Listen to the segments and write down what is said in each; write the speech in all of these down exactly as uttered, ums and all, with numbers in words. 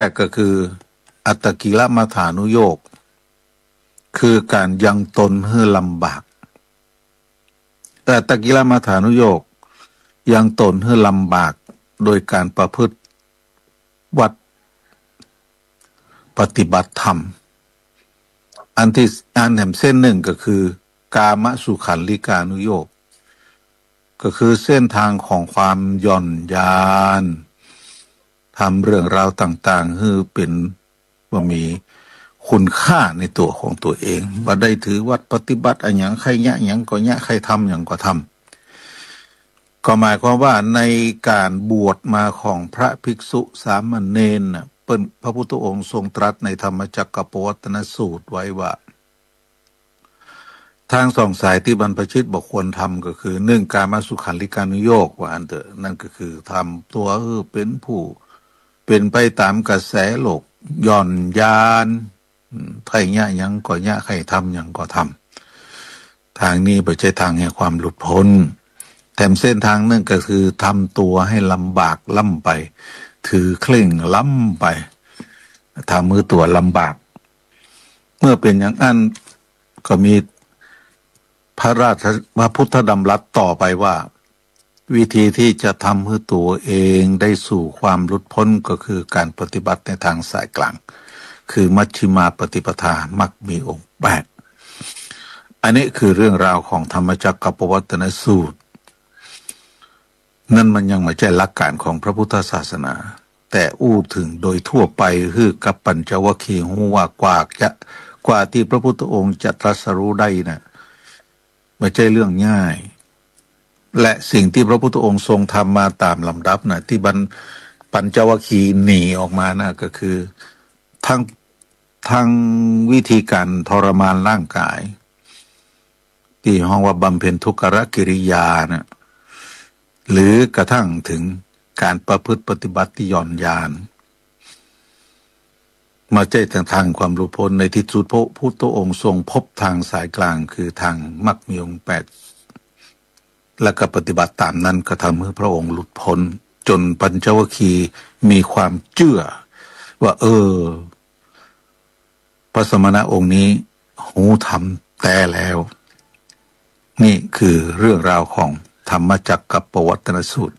กก็คืออัตตกิลมัฏฐานุโยคคือการยังตนให้ลำบากแต่อัตตกิลมัฏฐานุโยคยังตนให้ลำบากโดยการประพฤติวัดปฏิบัติธรรมอันที่อันแหมเส้นหนึ่งก็คือกามสุขันลิกานุโยคก็คือเส้นทางของความหย่อนยานทำเรื่องราวต่างๆให้เป็นว่ามีคุณค่าในตัวของตัวเองว่าได้ถือวัดปฏิบัติอะไรอย่างใครยะอย่างก็ยะใครทำอย่างก็ทำก็หมายความว่าในการบวชมาของพระภิกษุสามเณรน่ะเป็นพระพุทธองค์ทรงตรัสในธรรมจักรปวัตตนสูตรไว้ว่าทางสองสายที่บรรพชิตบอกควรทำก็คือหนึ่งกามสุขันลิกานุโยคว่าอันเถอะนั่นก็คือทำตัวเออเป็นผู้เป็นไปตามกระแสโลกหย่อนยานใครยะยังก็ยะใครทำยังก็ทำทางนี้ไม่ใช่ทางแห่งความหลุดพ้นแต่เส้นทางนั่นก็คือทำตัวให้ลำบากล่ำไปถือเคร่งล้ำไปทำมือตัวลำบากเมื่อเป็นอย่างนั้นก็มีพระราชพระพุทธดำรัสต่อไปว่าวิธีที่จะทำให้ตัวเองได้สู่ความหลุดพ้นก็คือการปฏิบัติในทางสายกลางคือมัชฌิมาปฏิปทามักมีองค์แปดอันนี้คือเรื่องราวของธรรมจักรปวัตตนสูตรนั่นมันยังไม่ใช่หลักการของพระพุทธศาสนาแต่อู้ถึงโดยทั่วไปคือกับปัญจวัคคีย์ฮู้ว่ากว่าจะกว่าที่พระพุทธองค์จะตรัสรู้ได้นะไม่ใช่เรื่องง่ายและสิ่งที่พระพุทธองค์ทรงทำมาตามลำดับนะที่บรรปัญจวัคคีย์หนีออกมานะก็คือทั้งทั้งวิธีการทรมานร่างกายที่ห้องว่าบำเพ็ญทุกขกิริยานะหรือกระทั่งถึงการประพฤติปฏิบัติที่หย่อนยานมาใจทางทางความรู้พ้นในที่สุดพระพุทธองค์ทรงพบทางสายกลางคือทางมรรคมีองค์แปดและก็ปฏิบัติตามนั้นก็ทำให้พระองค์หลุดพ้นจนปัญจวัคคีย์มีความเชื่อว่าเออพระสมณะองค์นี้หูธรรมแต่แล้วนี่คือเรื่องราวของธรรมจักรปวัตตนสูตร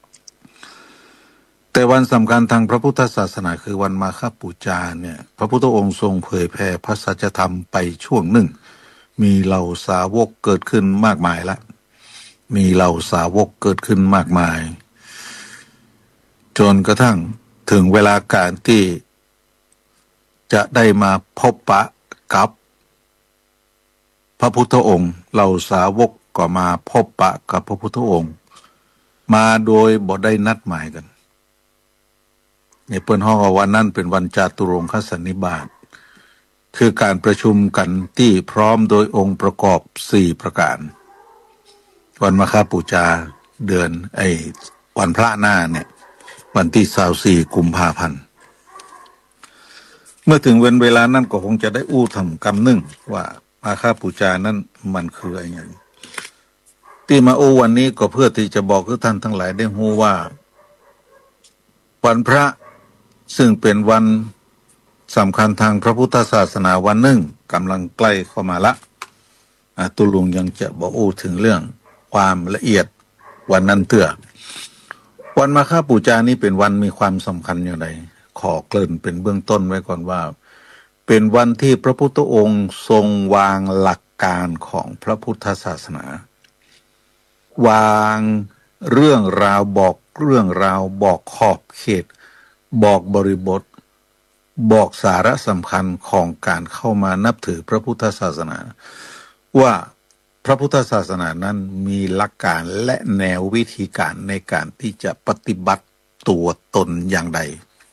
แต่วันสำคัญทางพระพุทธศาสนาคือวันมาฆบูชาเนี่ยพระพุทธองค์ทรงเผยแผ่พระสัจธรรมไปช่วงหนึ่งมีเหล่าสาวกเกิดขึ้นมากมายละมีเหล่าสาวกเกิดขึ้นมากมายจนกระทั่งถึงเวลาการที่จะได้มาพบปะกับพระพุทธองค์เหล่าสาวกก็มาพบปะกับพระพุทธองค์มาโดยบ่ได้นัดหมายกันในเปิ้นห้องวันนั้นเป็นวันจาตุรงคสันนิบาตคือการประชุมกันที่พร้อมโดยองค์ประกอบสี่ประการวันมาฆบูชาเดือนไอ้วันพระหน้าเนี่ยวันที่ยี่สิบสี่กุมภาพันธ์เมื่อถึงวันเวลานั้นก็คงจะได้อู้ทำกรรมหนึ่งว่ามาฆบูชานั้นมันคืออะไรอย่างที่มาอู้วันนี้ก็เพื่อที่จะบอกให้ท่านทั้งหลายได้รู้ว่าวันพระซึ่งเป็นวันสำคัญทางพระพุทธศาสนาวันหนึ่งกำลังใกล้เข้ามาละตุลุงยังจะบอกอู้ถึงเรื่องความละเอียดวันนั้นเตื้อวันมาฆบูชานี้เป็นวันมีความสำคัญอย่างไรขอเกริ่นเป็นเบื้องต้นไว้ก่อนว่าเป็นวันที่พระพุทธองค์ทรงวางหลักการของพระพุทธศาสนาวางเรื่องราวบอกเรื่องราวบอกขอบเขตบอกบริบทบอกสาระสำคัญของการเข้ามานับถือพระพุทธศาสนาว่าพระพุทธศาสนานั้นมีหลักการและแนววิธีการในการที่จะปฏิบัติตัวตนอย่างใด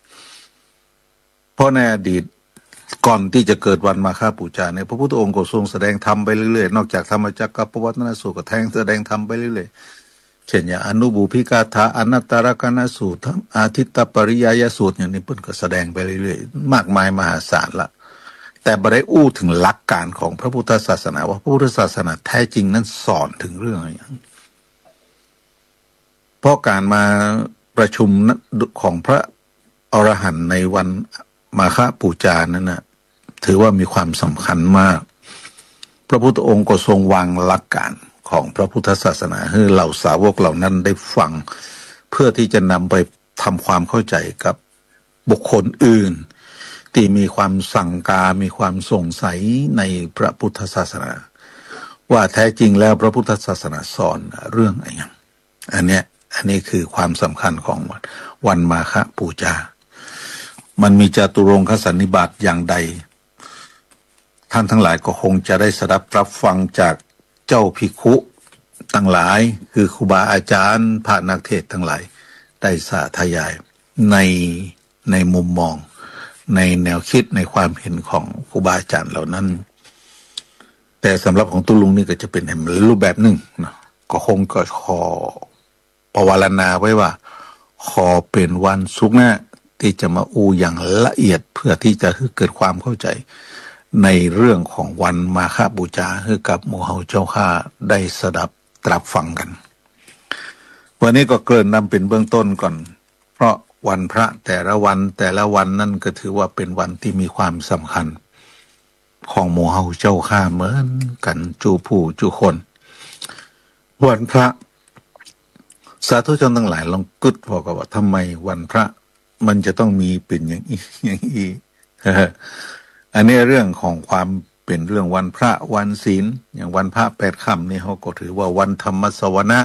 เพราะในอดีตก่อนที่จะเกิดวันมาฆบูชาเนี่ยพระพุทธองค์ก็ทรงแสดงธรรมไปเรื่อยๆนอกจากธรรมจักรปวัตตนสูตรก็แทงแสดงธรรมไปเรื่อยๆเช่นอย่างอนุบุพิกาถาอนัตตรกนสูตรอาทิตตปริยายสูตรอย่างนี้เพิ่นก็แสดงไปเรื่อยๆมากมายมหาศาลละแต่บ่ได้อู้ถึงหลักการของพระพุทธศาสนาว่าพระพุทธศาสนาแท้จริงนั้นสอนถึงเรื่องอะไรอย่างเพราะการมาประชุมของพระอรหันต์ในวันมาฆปูจานั้นนะถือว่ามีความสำคัญมาก พระพุทธองค์ก็ทรงวางหลักการของพระพุทธศาสนาให้เหล่าสาวกเหล่านั้นได้ฟังเพื่อที่จะนำไปทำความเข้าใจกับบุคคลอื่นที่มีความสังกามีความสงสัยในพระพุทธศาสนาว่าแท้จริงแล้วพระพุทธศาสนาสอนเรื่องอะไรอย่างอันเนี้ยอันนี้คือความสำคัญของวันวันมาฆปูจามันมีจาตุรงคสันนิบาตอย่างใดท่านทั้งหลายก็คงจะได้สดับรับฟังจากเจ้าภิกขุทั้งหลายคือครูบาอาจารย์พระนักเทศน์ทั้งหลายได้สาธยายในในมุมมองในแนวคิดในความเห็นของครูบาอาจารย์เหล่านั้นแต่สำหรับของตุลุงนี่ก็จะเป็นรูปแบบหนึ่งนะก็คงก็ขอปวารณาไว้ว่าขอเป็นวันศุกร์หน้าที่จะมาอูอย่างละเอียดเพื่อที่จะให้เกิดความเข้าใจในเรื่องของวันมาฆบูชาให้กับหมู่เฮาเจ้าข้าได้สดับตรับฟังกันวันนี้ก็เกริ่นนำเป็นเบื้องต้นก่อนเพราะวันพระแต่ละวันแต่ละวันนั่นก็ถือว่าเป็นวันที่มีความสำคัญของหมู่เฮาเจ้าข้าเหมือนกันจูผู้จูคนวันพระสาธุชนทั้งหลายลองกึดพอกับว่าทำไมวันพระมันจะต้องมีเป็นอย่างนี้อย่างนี้ อันนี้เรื่องของความเป็นเรื่องวันพระวันศีลอย่างวันพระแปดค่ำนี่เขาก็ถือว่าวันธรรมสวนะ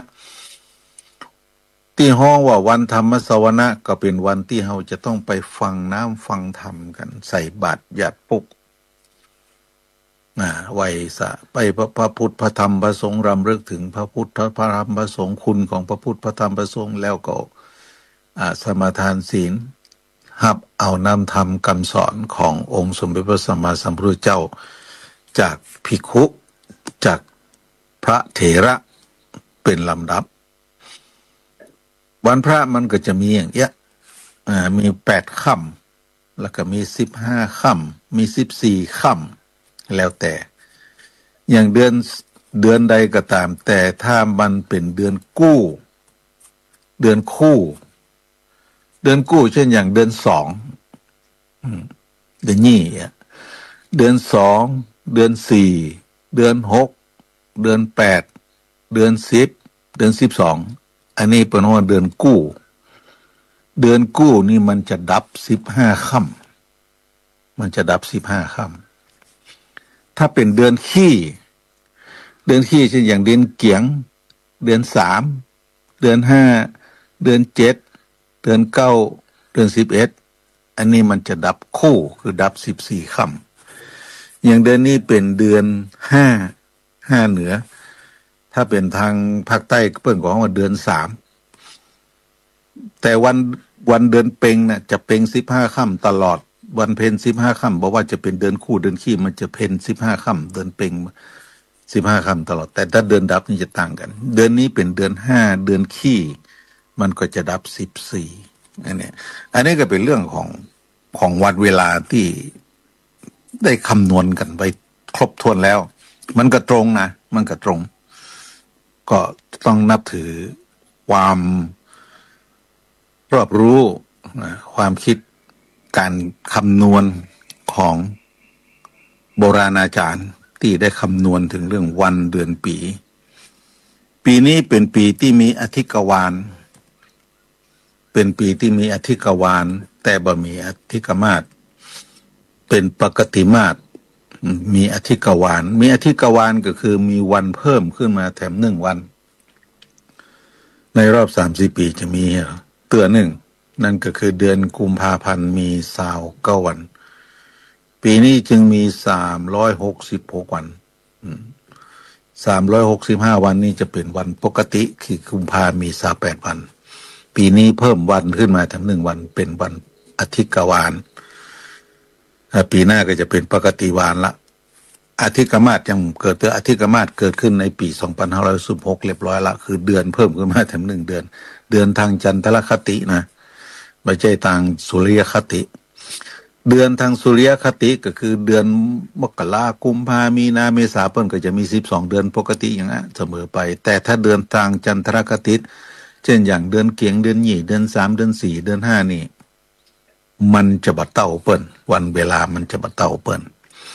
ที่ห้องว่าวันธรรมสวนะก็เป็นวันที่เราจะต้องไปฟังน้ำฟังธรรมกันใส่บาตรหยาดปุกนะไหวสะไปพระพระพุทธพระธรรมพระสงฆ์รำลึกถึงพระพุทธพระธรรมพระสงฆ์คุณของพระพุทธพระธรรมพระสงฆ์แล้วก็อาสมาทานศีลหับเอานำธรรมคำสอนขององค์สมเด็จพระสัมมาสัมพุทธเจ้าจากภิกขุจากพระเถระเป็นลำดับวันพระมันก็จะมีอย่างเงี้ยอ่ามีแปดค่ำแล้วก็มีสิบห้าค่ำมีสิบสี่ค่ำแล้วแต่อย่างเดือนเดือนใดก็ตามแต่ถ้ามันเป็นเดือนกู้เดือนคู่เดือนกู้เช่นอย่างเดือนสองเดือนยี่เดือนสองเดือนสี่เดือนหกเดือนแปดเดือนสิบเดือนสิบสองอันนี้เป็นว่าเดือนกู้เดือนกู้นี่มันจะดับสิบห้าค่ำมันจะดับสิบห้าค่ำถ้าเป็นเดือนขี้เดือนขี้เช่นอย่างเดือนเกียงเดือนสามเดือนห้าเดือนเจ็ดเดือนเก้าเดือนสิบเอ็ดอันนี้มันจะดับคู่คือดับสิบสี่ค่ำอย่างเดือนนี้เป็นเดือนห้าห้าเหนือถ้าเป็นทางภาคใต้เพิ่นก็ว่าเดือนสามแต่วันวันเดือนเพ็งน่ะจะเพ็งสิบห้าค่ำตลอดวันเพ็ญสิบห้าค่ำบอกว่าจะเป็นเดือนคู่เดือนขี้มันจะเพ็ญสิบห้าค่ำเดือนเพ็งสิบห้าค่ำตลอดแต่ถ้าเดือนดับนี่จะต่างกันเดือนนี้เป็นเดือนห้าเดือนขี้มันก็จะดับสิบสี่อันนี้อันนี้ก็เป็นเรื่องของของวันเวลาที่ได้คำนวณกันไปครบถ้วนแล้วมันก็ตรงนะมันก็ตรงก็ต้องนับถือความรอบรู้ความคิดการคำนวณของโบราณอาจารย์ที่ได้คำนวณถึงเรื่องวันเดือนปีปีนี้เป็นปีที่มีอธิกวาลเป็นปีที่มีอธิกวาลแต่บ่มีอธิกมาศเป็นปกติมาศมีอธิกวาลมีอธิกวาลก็คือมีวันเพิ่มขึ้นมาแถมหนึ่งวันในรอบสามสิบปีจะมีเตือนหนึ่งนั่นก็คือเดือนกุมภาพันธ์มีสาวเก้าวันปีนี้จึงมีสามร้อยหกสิบหกวันสามร้อยหกสิบห้าวันนี้จะเป็นวันปกติคือกุมภามีสามแปดวันปีนี้เพิ่มวันขึ้นมาแถมหนึ่งวันเป็นวันอธิกวาลปีหน้าก็จะเป็นปกติวาลละอธิกมาศยังเกิดเตืออธิกมาศเกิดขึ้นในปีสองพันห้าร้อยสิบหกเรียบร้อยละคือเดือนเพิ่มขึ้นมาแถมหนึ่งเดือนเดือนทางจันทรคตินะไม่ใช่ทางสุริยคติเดือนทางสุริยคติก็คือเดือนมกรากุมภามีนาเมษาเพิ่นก็จะมีสิบสองเดือนปกติอย่างนั้นเสมอไปแต่ถ้าเดือนทางจันทรคติเช่นอย่างเดือนเกียงเดือนหยี่เดือนสามเดือนสี่เดือนห้านี่มันจะบัดเต้าเปิ้นวันเวลามันจะบัดเต้าเปิ้น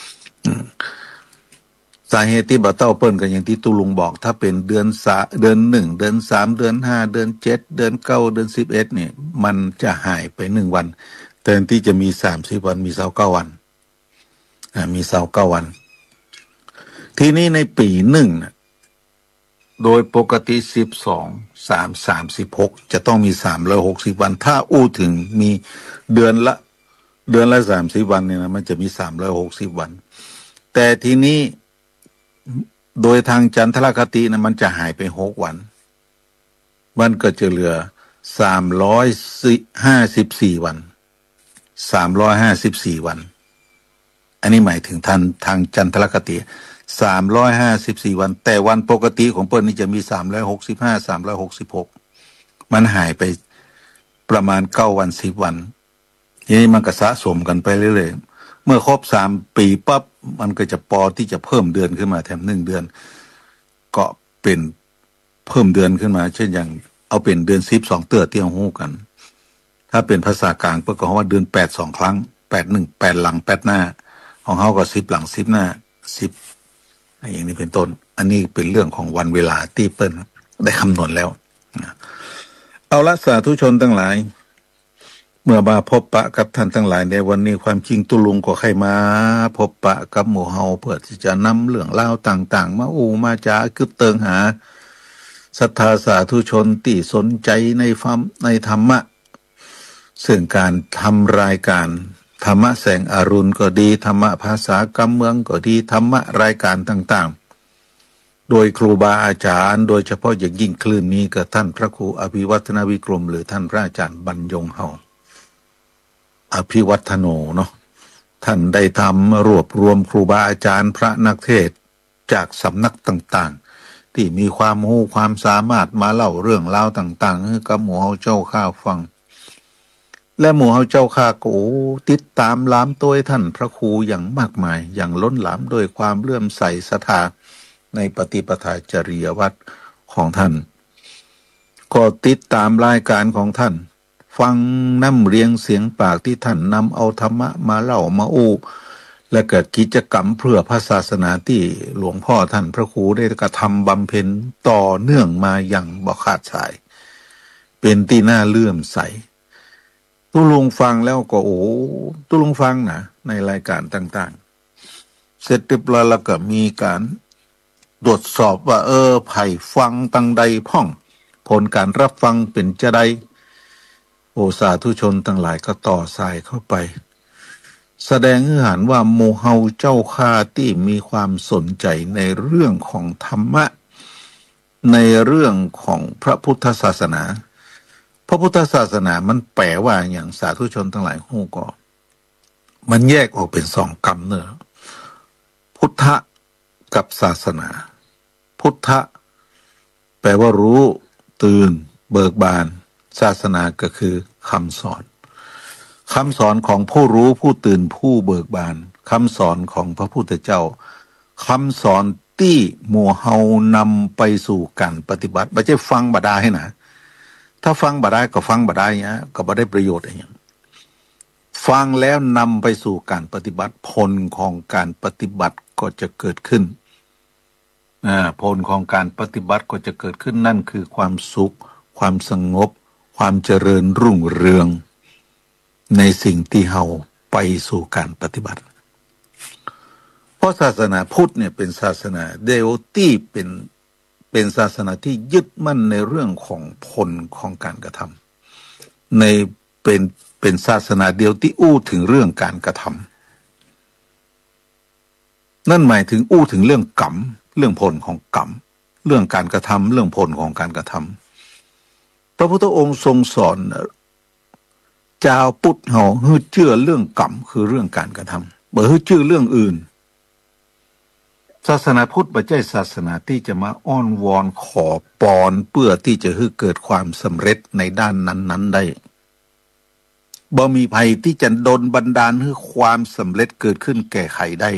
สาเหตุที่บัดเต้าเปิ้นก็อย่างที่ตุลุงบอกถ้าเป็นเดือนสาเดือนหนึ่งเดือนสามเดือนห้าเดือนเจ็ดเดือนเก้าเดือนสิบเอ็ดเนี่ยมันจะหายไปหนึ่งวันแทนที่จะมีสามสิบวันมีเสาเก้าวันอ่ามีเสาเก้าวันทีนี้ในปีหนึ่งโดยปกติสิบสองสามสามสิบหกจะต้องมีสามร้อยหกสิบวันถ้าอู้ถึงมีเดือนละเดือนละสามสิบวันเนี่ยนะมันจะมีสามร้อยหกสิบวันแต่ทีนี้โดยทางจันทรคตินะมันจะหายไปหกวันมันก็จะเหลือสามร้อยห้าสิบสี่วันสามร้อยห้าสิบสี่วันอันนี้หมายถึงทางทางจันทรคติสามร้อยห้าสิบสี่วันแต่วันปกติของเปิ้ลนี่จะมีสามร้อยหกสิบห้า สามร้อยหกสิบหกมันหายไปประมาณเก้าวันสิบวันทีนี้มันก็สะสมกันไปเรื่อยๆเมื่อครบสามปีปั๊บมันก็จะปอที่จะเพิ่มเดือนขึ้นมาแถมหนึ่งเดือนก็เป็นเพิ่มเดือนขึ้นมาเช่นอย่างเอาเป็นเดือนสิบสองเตือเตี้ยหู้กันถ้าเป็นภาษากลางเปิ้ลก็ว่าเดือนแปดสองครั้งแปดหนึ่งแปดหลังแปดหน้าของเขาก็สิบหลังสิบหน้าสิบอย่างนี้เป็นต้นอันนี้เป็นเรื่องของวันเวลาที่เปิ้ลได้คำนวณแล้วเอาละสาธุชนทั้งหลายเมื่อมาพบปะกับท่านทั้งหลายในวันนี้ความจริงตุลุงก็ใครมาพบปะกับหมู่เฮาเพื่อที่จะนำเรื่องเล่าต่างๆมาอูมาจาคือเติงหาศรัทธาสาธุชนที่สนใจในฟัมในธรรมะซึ่งการทำรายการธรรมะแสงอรุณก็ดีธรรมะภาษากำเมืองก็ดีธรรมะรายการต่างๆโดยครูบาอาจารย์โดยเฉพาะอย่างยิ่งคลื่นนี้กับท่านพระครูอภิวัฒนวิกรมหรือท่านพระอาจารย์บรรยงเฮาอภิวัฒโนเนาะท่านได้ทำรวบรวมครูบาอาจารย์พระนักเทศจากสำนักต่างๆที่มีความรู้ความสามารถมาเล่าเรื่องราวต่างๆให้กับหมู่เฮาเจ้าข้าฟังและหมู่เฮาเจ้าข้าก็ติดตามล้ามตัวท่านพระครูอย่างมากมายอย่างล้นหลามด้วยความเลื่อมใสศรัทธาในปฏิปทาจริยวัตรของท่านก็ติดตามรายการของท่านฟังน้ำเรียงเสียงปากที่ท่านนำเอาธรรมะมาเล่ามาอู้และเกิดกิจกรรมเพื่อพระศาสนาที่หลวงพ่อท่านพระครูได้กระทำบำเพ็ญต่อเนื่องมาอย่างบ่ขาดสายเป็นที่น่าเลื่อมใสตุลุงฟังแล้วก็โอ้ตุลุงฟังนะในรายการต่างๆเสร็จเรียบร้อยแล้วก็มีการตรวจสอบว่าเออไผ่ฟังตังใดพ่องผลการรับฟังเป็นจะใดโอสาธุชนทั้งหลายก็ต่อสายเข้าไปแสดงให้เห็นว่าหมู่เฮาเจ้าข้าที่มีความสนใจในเรื่องของธรรมะในเรื่องของพระพุทธศาสนาพระพุทธศาสนามันแปลว่าอย่างสาธุชนทั้งหลายฮู้ก็มันแยกออกเป็นสองกรรมเนอะพุทธะกับศาสนาพุทธะแปลว่ารู้ตื่นเบิกบานศาสนาก็คือคำสอนคำสอนของผู้รู้ผู้ตื่นผู้เบิกบานคำสอนของพระพุทธเจ้าคำสอนที่หมู่เฮานำไปสู่การปฏิบัติไม่ใช่ฟังบ่ได้นะถ้าฟังบ่ได้ก็ฟังบ่ได้เนี่ยก็บ่ได้ประโยชน์อะไรอย่างฟังแล้วนำไปสู่การปฏิบัติผลของการปฏิบัติก็จะเกิดขึ้นอ่าผลของการปฏิบัติก็จะเกิดขึ้นนั่นคือความสุขความสงบความเจริญรุ่งเรืองในสิ่งที่เฮาไปสู่การปฏิบัติเพราะศาสนาพุทธเนี่ยเป็นศาสนาเดโอตี้เป็นเป็นศาสนาที่ยึดมั่นในเรื่องของผลของการกระทำในเป็นเป็นศาสนาเดียวที่อู้ถึงเรื่องการกระทำนั่นหมายถึงอู้ถึงเรื่องกรรมเรื่องผลของกรรมเรื่องการกระทำเรื่องผลของการกระทำพระพุทธองค์ทรงสอนเจ้าพุทธเฮาฮือเชื่อเรื่องกรรมคือเรื่องการกระทำบ่ฮือเชื่อเรื่องอื่นศาสนาพุทธไม่ใช่ศาสนาที่จะมาอ้อนวอนขอปอนเพื่อที่จะให้เกิดความสำเร็จในด้านนั้นๆได้บ่มีภัยที่จะดลบันดาลให้ความสำเร็จเกิดขึ้นแก่ใครได้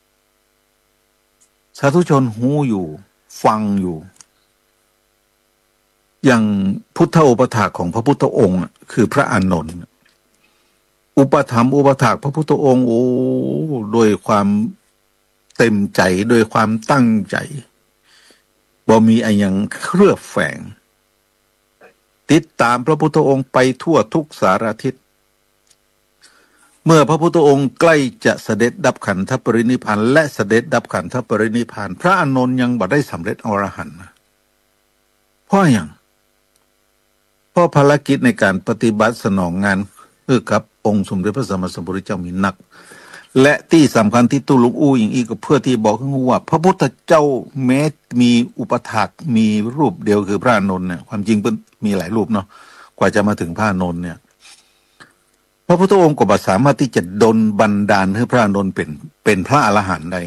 สาธุชนหูอยู่ฟังอยู่อย่างพุทธโอปถากของพระพุทธองค์คือพระอานนท์ออุปถัมภ์อุปถากพระพุทธองค์โอ้โดยความเต็มใจโดยความตั้งใจบ่มีอะไรอย่างเครือบแฝงติดตามพระพุทธองค์ไปทั่วทุกสารทิศเมื่อพระพุทธองค์ใกล้จะเสด็จดับขันธปรินิพพานและเสด็จดับขันธปรินิพพานพระอานนท์ยังบ่ได้สำเร็จอรหันต์เพราะอย่างเพราะภารกิจในการปฏิบัติสนองงานคือกับองค์สมเด็จพระสัมมาสัมพุทธเจ้ามีนักและที่สำคัญที่ตุลุงอู้อย่างอีกก็เพื่อที่บอกให้รู้ว่าพระพุทธเจ้าแม้มีอุปถากมีรูปเดียวคือพระอานนท์เนี่ยความจริงเป็นมีหลายรูปเนาะกว่าจะมาถึงพระอานนท์เนี่ยพระพุทธองค์ก็บ่สามารถที่จะดลบันดาลให้พระอานนท์เป็นเป็นพระอรหันต์ได้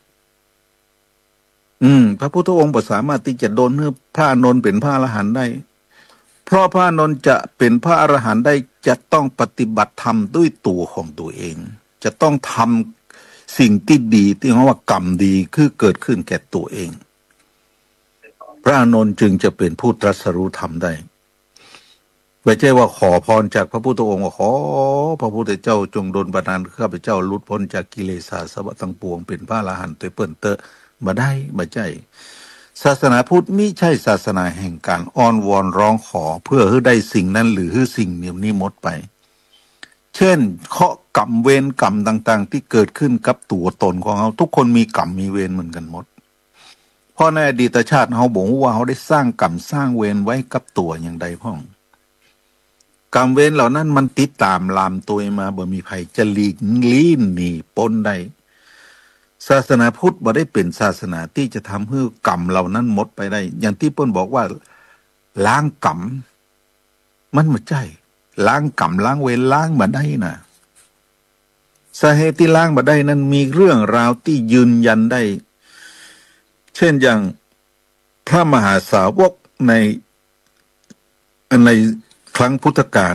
อืมพระพุทธองค์บ่สามารถที่จะดลให้พระอานนท์เป็นพระอรหันต์ได้เพราะพระอานนท์จะเป็นพระอรหันต์ได้จะต้องปฏิบัติธรรมด้วยตัวของตัวเองจะต้องทำสิ่งที่ดีที่เรียกว่ากรรมดีคือเกิดขึ้นแก่ตัวเองพระอานนท์จึงจะเป็นผู้ตรัสรู้ธรรมได้ไม่ใช่ว่าขอพรจากพระพุทธองค์ว่าขอพระพุทธเจ้าจงดลบันดาลข้าพเจ้าหลุดพ้นจากกิเลสอาสวะทั้งปวงเป็นพระอรหันต์ตัวเปิ้นเตอะมาได้ไม่ใช่ศาสนาพุทธมิใช่ศาสนาแห่งการอ้อนวอนร้องขอเพื่อให้ได้สิ่งนั้นหรือให้สิ่งนี้นี้หมดไปเช่นเคาะกรรมเวรกรรมต่างๆที่เกิดขึ้นกับตัวตนของเขาทุกคนมีกรรมมีเวรเหมือนกันหมดเพราะในอดีตชาติเขาบอกว่าเขาได้สร้างกรรมสร้างเวรไว้กับตัวอย่างใดพ้องกรรมเวรเหล่านั้นมันติดตามลามตัวมาบ่มีภัยจะหลีกลี่หนีพ้นได้ศาสนาพุทธบ่ได้เป็นศาสนาที่จะทำให้กรรมเหล่านั้นหมดไปได้อย่างที่เปิ้นบอกว่าล้างกรรมมันไม่ใช่ล้างกรรมล้างเวรล้างมาได้นะสาเหตุที่ล้างมาได้นั้นมีเรื่องราวที่ยืนยันได้เช่นอย่างพระมหาสาวกในในครั้งพุทธกาล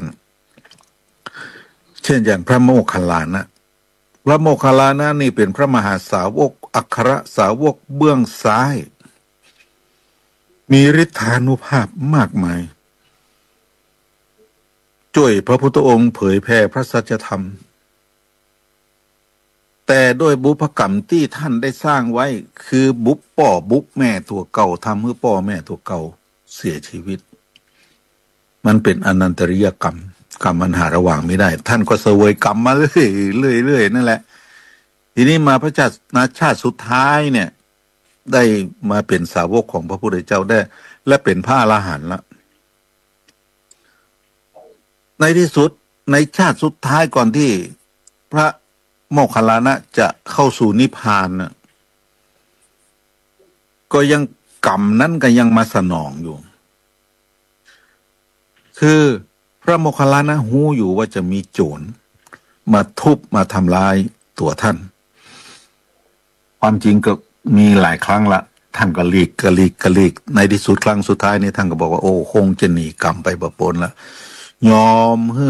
เช่นอย่างพระโมคคัลลานะพระโมคคัลลานะนี่เป็นพระมหาสาวกอัครสาวกเบื้องซ้ายมีฤทธานุภาพมากมายช่วยพระพุทธองค์เผยแผ่พระสัจธรรมแต่ด้วยบุพกรรมที่ท่านได้สร้างไว้คือบุปป่อบุปแม่ตัวเก่าทำให้ป่อแม่ตัวเก่าเสียชีวิตมันเป็นอนันตริยกรรมกรรมมันหาระหว่างไม่ได้ท่านก็เสวยกรรมมาเรื่อยเรื่อยเรื่อยนั่นแหละทีนี้มาพระชาตินาชาติสุดท้ายเนี่ยได้มาเป็นสาวกของพระพุทธเจ้าได้และเป็นพระอรหันต์ละในที่สุดในชาติสุดท้ายก่อนที่พระโมคคัลลานะจะเข้าสู่นิพพานน่ะก็ยังกรรมนั้นก็ยังมาสนองอยู่คือพระโมคคัลลานะหู้อยู่ว่าจะมีโจรมาทุบมาทำลายตัวท่านความจริงก็มีหลายครั้งละท่านก็หลีกก็หลีกก็หลีกในที่สุดครั้งสุดท้ายนี่ท่านก็บอกว่าโอ้คงจะหนีกรรมไปบ่พ้นละยอมให้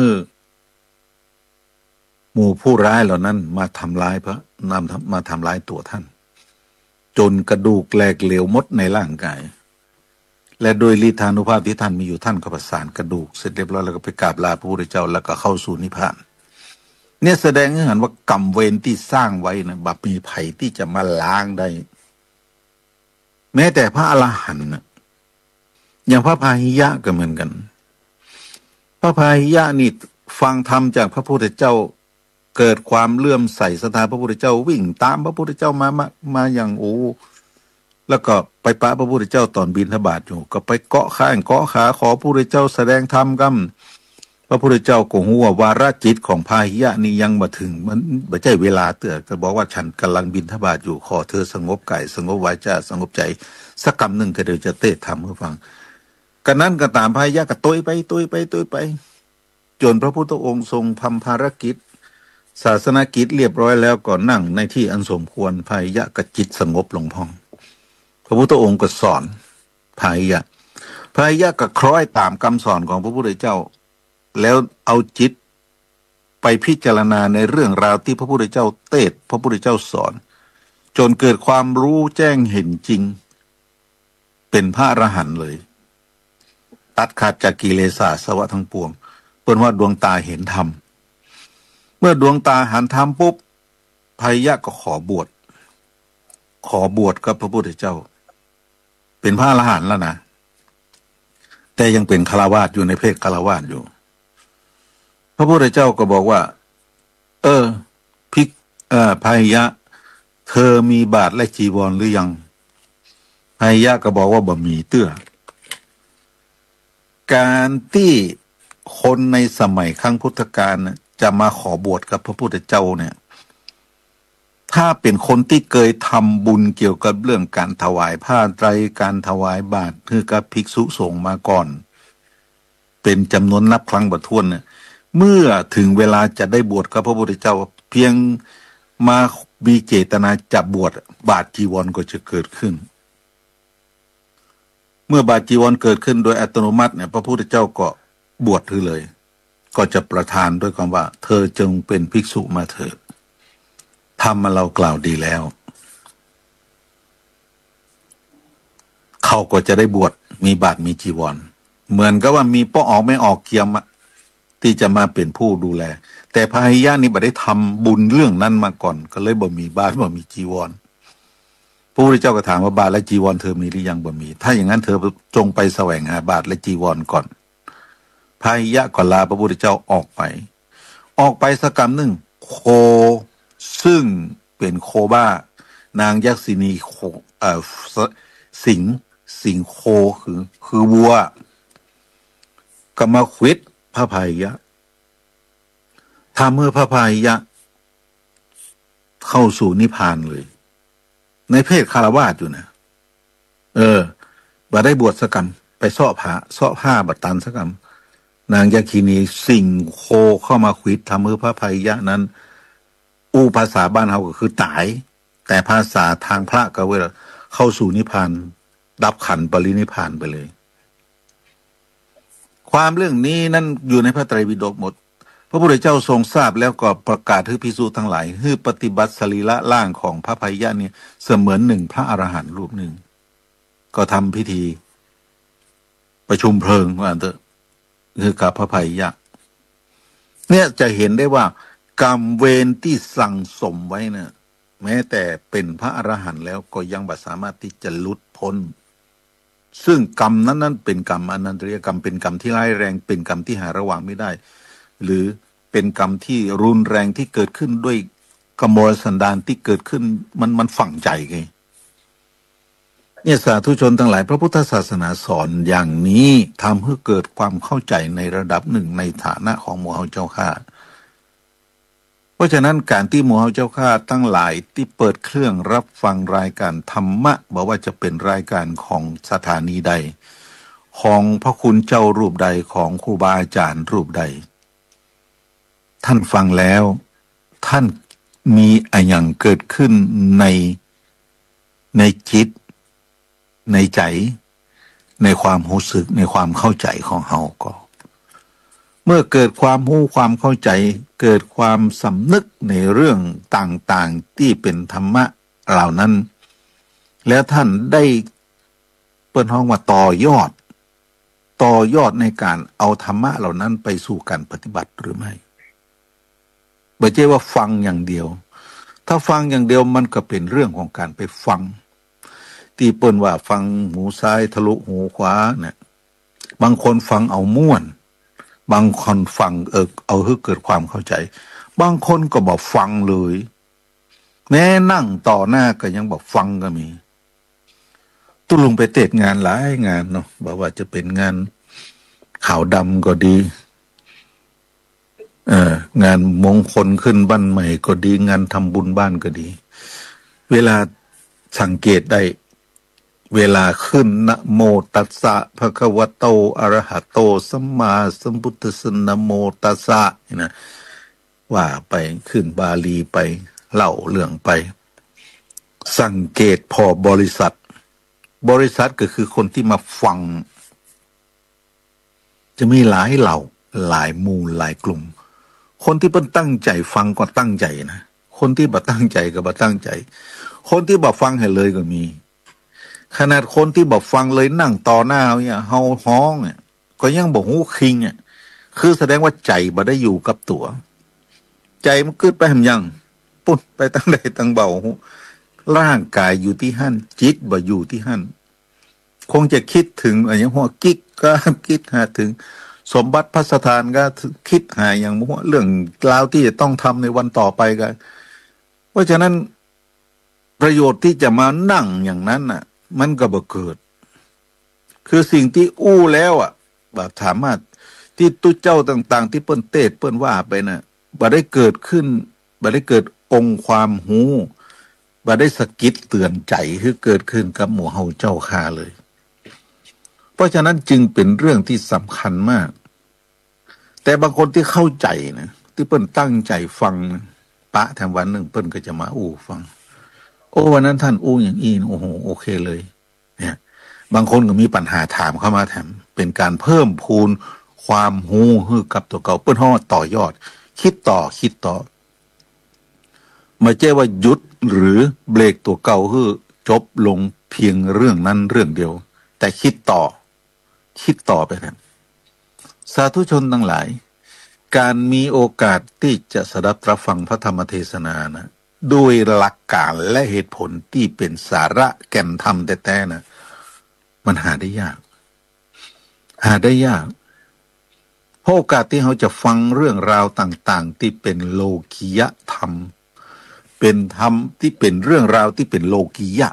หมู่ผู้ร้ายเหล่านั้นมาทำร้ายพระนำมาทำร้ายตัวท่านจนกระดูกแหลกเหลวหมดในร่างกายและโดยฤทธานุภาพที่ท่านมีอยู่ท่านก็ประสานกระดูกเสร็จเรียบร้อยแล้วก็ไปกราบลาพระพุทธเจ้าแล้วก็เข้าสู่นิพพานเนี่ยแสดงให้เห็นว่ากรรมเวรที่สร้างไว้นะบัดมีภัยที่จะมาล้างได้แม้แต่พระอรหันต์นะอย่างพระพาหิยะก็เหมือนกันพระพาหิยะนี่ฟังธรรมจากพระพุทธเจ้าเกิดความเลื่อมใสศรัทธาพระพุทธเจ้าวิ่งตามพระพุทธเจ้ามามามาอย่างโอ้แล้วก็ไปปะพระพุทธเจ้าตอนบิณฑบาตอยู่ก็ไปเกาะข้างเกาะขาขอพระพุทธเจ้าแสดงธรรมกันพระพุทธเจ้าก็รู้ว่าวาระจิตของพาหิยะนี่ยังมาถึงมันไม่ใช่เวลาเตือนก็บอกว่าฉันกำลังบิณฑบาตอยู่ขอเธอสงบกายสงบวาจาสงบใจสักคำหนึ่งก็เดี๋ยวจะเทศธรรมให้ฟังกันนั้นก็ตามพาหิยะก็ตุยไปตุยไปตุยไปจนพระพุทธองค์ทรงทำภารกิจศาสนกิจเรียบร้อยแล้วก็นั่งในที่อันสมควรพาหิยะก็จิตสงบลงพองพระพุทธองค์ก็สอนพาหิยะพาหิยะก็คล้อยตามคำสอนของพระพุทธเจ้าแล้วเอาจิตไปพิจารณาในเรื่องราวที่พระพุทธเจ้าเทศน์พระพุทธเจ้าสอนจนเกิดความรู้แจ้งเห็นจริงเป็นพระอรหันต์เลยตัดขาดจากกิเลสอาสวะทั้งปวงเปิ้นว่าดวงตาเห็นธรรมมื่อดวงตาหันธรรมปุ๊บพายะก็ขอบวชขอบวชกับพระพุทธเจ้าเป็นพระอรหันต์แล้วนะแต่ยังเป็นฆราวาสอยู่ในเพศฆราวาสอยู่พระพุทธเจ้าก็บอกว่าเออภิกเอ่อพายะเธอมีบาตรและจีวรหรือยังพายะก็บอกว่าบ่มีเตื้อการที่คนในสมัยครั้งพุทธกาลจะมาขอบวชกับพระพุทธเจ้าเนี่ยถ้าเป็นคนที่เคยทำบุญเกี่ยวกับเรื่องการถวายผ้าไตรการถวายบาตรคือกับภิกษุสงฆ์มาก่อนเป็นจำนวนนับครั้งบ่ถ้วนเนี่ยเมื่อถึงเวลาจะได้บวชกับพระพุทธเจ้าเพียงมามีเจตนาจะบวชบาตรจีวรก็จะเกิดขึ้นเมื่อบาตรจีวรเกิดขึ้นโดยอัตโนมัติเนี่ยพระพุทธเจ้าก็บวชถือเลยก็จะประทานด้วยคำว่าเธอจงเป็นภิกษุมาเถิดทำมาเรากล่าวดีแล้วเขาก็จะได้บวชมีบาตรมีจีวรเหมือนกับว่ามีป้อออกไม่ออกเกียมที่จะมาเป็นผู้ดูแลแต่พายะนี่บ่ได้ทำบุญเรื่องนั้นมาก่อนก็เลยบ่มีบาตรบ่มีจีวรพระพุทธเจ้าก็ถามว่าบาตรและจีวรเธอมีหรือยังบ่มีถ้าอย่างนั้นเธอจงไปแสวงหาบาตรและจีวรก่อนพายะก็ลาพระพุทธเจ้าออกไปออกไปสักกรรมหนึ่งโคซึ่งเป็นโคบ้านางยักษินีโคเอ่อสิงสิงโคคือคือวัวก็มาควิดพระพายะทำเมื่อพระพายะเข้าสู่นิพพานเลยในเพศคารวาสอยู่นะเออบ่ได้บวชสักกรรมไปเสาะผ้าเสาะผ้าบัดตันสักกรรมนางยักษินีสิงโคเข้ามาควิดทำเมื่อพระพายะนั้นอูภาษาบ้านเราก็คือตายแต่ภาษาทางพระก็เวลาเข้าสู่นิพพานดับขันปรินิพพานไปเลยความเรื่องนี้นั่นอยู่ในพระไตรปิฎกหมดพระพุทธเจ้าทรงทราบแล้วก็ประกาศให้ภิกษุทั้งหลายให้ปฏิบัติสรีระร่างของพระพายะเนี่ยเสมือนหนึ่งพระอรหันต์รูปหนึ่งก็ทำพิธีประชุมเพลิงว่าเถอะคือกับพระพายะเนี่ยจะเห็นได้ว่ากรรมเวรที่สั่งสมไว้เนี่ยแม้แต่เป็นพระอรหันต์แล้วก็ยังบ่สามารถที่จะหลุดพ้นซึ่งกรรมนั้นนั้นเป็นกรรมอนันตริยกรรมเป็นกรรมที่ร้ายแรงเป็นกรรมที่หาระหว่างไม่ได้หรือเป็นกรรมที่รุนแรงที่เกิดขึ้นด้วยกมลสันดานที่เกิดขึ้นมันมันฝังใจไงเนี่ยสาธุชนทั้งหลายพระพุทธศาสนาสอนอย่างนี้ทำให้เกิดความเข้าใจในระดับหนึ่งในฐานะของหมู่เฮาเจ้าข้าเพราะฉะนั้นการที่หมู่เฮาเจ้าข้าทั้งหลายที่เปิดเครื่องรับฟังรายการธรรมะบอกว่าจะเป็นรายการของสถานีใดของพระคุณเจ้ารูปใดของครูบาอาจารย์รูปใดท่านฟังแล้วท่านมีอะไรอย่างเกิดขึ้นในในจิตในใจในความรู้สึกในความเข้าใจของเฮาก็เมื่อเกิดความรู้ความเข้าใจเกิดความสำนึกในเรื่องต่างๆที่เป็นธรรมะเหล่านั้นแล้วท่านได้เปิดห้องว่าต่อยอดต่อยอดในการเอาธรรมะเหล่านั้นไปสู่การปฏิบัติหรือไม่ไม่ใช่ว่าฟังอย่างเดียวถ้าฟังอย่างเดียวมันก็เป็นเรื่องของการไปฟังที่เปิ้นว่าฟังหูซ้ายทะลุหูขวาเนี่ยบางคนฟังเอาม่วนบางคนฟังเออเอาให้เกิดความเข้าใจบางคนก็บอกฟังเลยแม้นั่งต่อหน้าก็ยังบอกฟังก็มีตุลุงไปเตะงานหลายงานเนาะบอกว่าจะเป็นงานขาวดำก็ดีเอองานมงคลขึ้นบ้านใหม่ก็ดีงานทำบุญบ้านก็ดีเวลาสังเกตได้เวลาขึ้นนะโมตัสสะภะคะวะโตอะระหะโตสัมมาสัมพุทธัสสะนะโมตัสสะนี่นะว่าไปขึ้นบาลีไปเล่าเรื่องไปสังเกตพอบริษัทบริษัทก็คือคนที่มาฟังจะมีหลายเหล่าหลายหมู่หลายกลุ่มคนที่เพิ่นตั้งใจฟังก็ตั้งใจนะคนที่บ่ตั้งใจก็บ่ตั้งใจคนที่บ่ฟังให้เลยก็มีขนาดคนที่บอกฟังเลยนั่งต่อหน้าเนี่ยเฮาฮ้องเนี่ยก็ยังบอกหูคิงเนี่ยคือแสดงว่าใจบ่ได้อยู่กับตัวใจมันเกิดไปหำยังปุ่นไปตั้งใดตั้งเบาร่างกายอยู่ที่หั่นจิตบ่อยู่ที่หั่นคงจะคิดถึงอะไรอย่างหัวกิ๊กก็คิดหาถึงสมบัติพัสถานก็คิดหาอย่างหัวเรื่องราวที่จะต้องทำในวันต่อไปกันเพราะฉะนั้นประโยชน์ที่จะมานั่งอย่างนั้นน่ะมันก็บ่เกิดคือสิ่งที่อู้แล้วอ่ะแบบถามว่าที่ตุ้เจ้าต่างๆที่เปิ้นเตศเปิ้นว่าไปน่ะบ่ได้เกิดขึ้นบ่ได้เกิดองค์ความหูบ่ได้สะกิดเตือนใจคือเกิดขึ้นกับหมู่เฮาเจ้าข้าเลยเพราะฉะนั้นจึงเป็นเรื่องที่สำคัญมากแต่บางคนที่เข้าใจนะที่เปิ้นตั้งใจฟังนะปะแถมวันหนึ่งเปิ้นก็จะมาอู้ฟังโอ้วันนั้นท่านอู้อย่างอี้โอ้โหโอเคเลยเนี่ยบางคนก็มีปัญหาถามเข้ามาแถมเป็นการเพิ่มพูนความหูฮือกับตัวเก่าเปิ้นฮ้อต่อยอดคิดต่อคิดต่อไม่ใช่ว่าหยุดหรือเบรกตัวเก่าคือจบลงเพียงเรื่องนั้นเรื่องเดียวแต่คิดต่อคิดต่อไปครับสาธุชนทั้งหลายการมีโอกาสที่จะสดับรับฟังพระธรรมเทศนานะด้วยหลักการและเหตุผลที่เป็นสาระแก่นธรรมแท้ๆนะมันหาได้ยากหาได้ยากเพราะโอกาสที่เราจะฟังเรื่องราวต่างๆที่เป็นโลกียธรรมเป็นธรรมที่เป็นเรื่องราวที่เป็นโลกียะ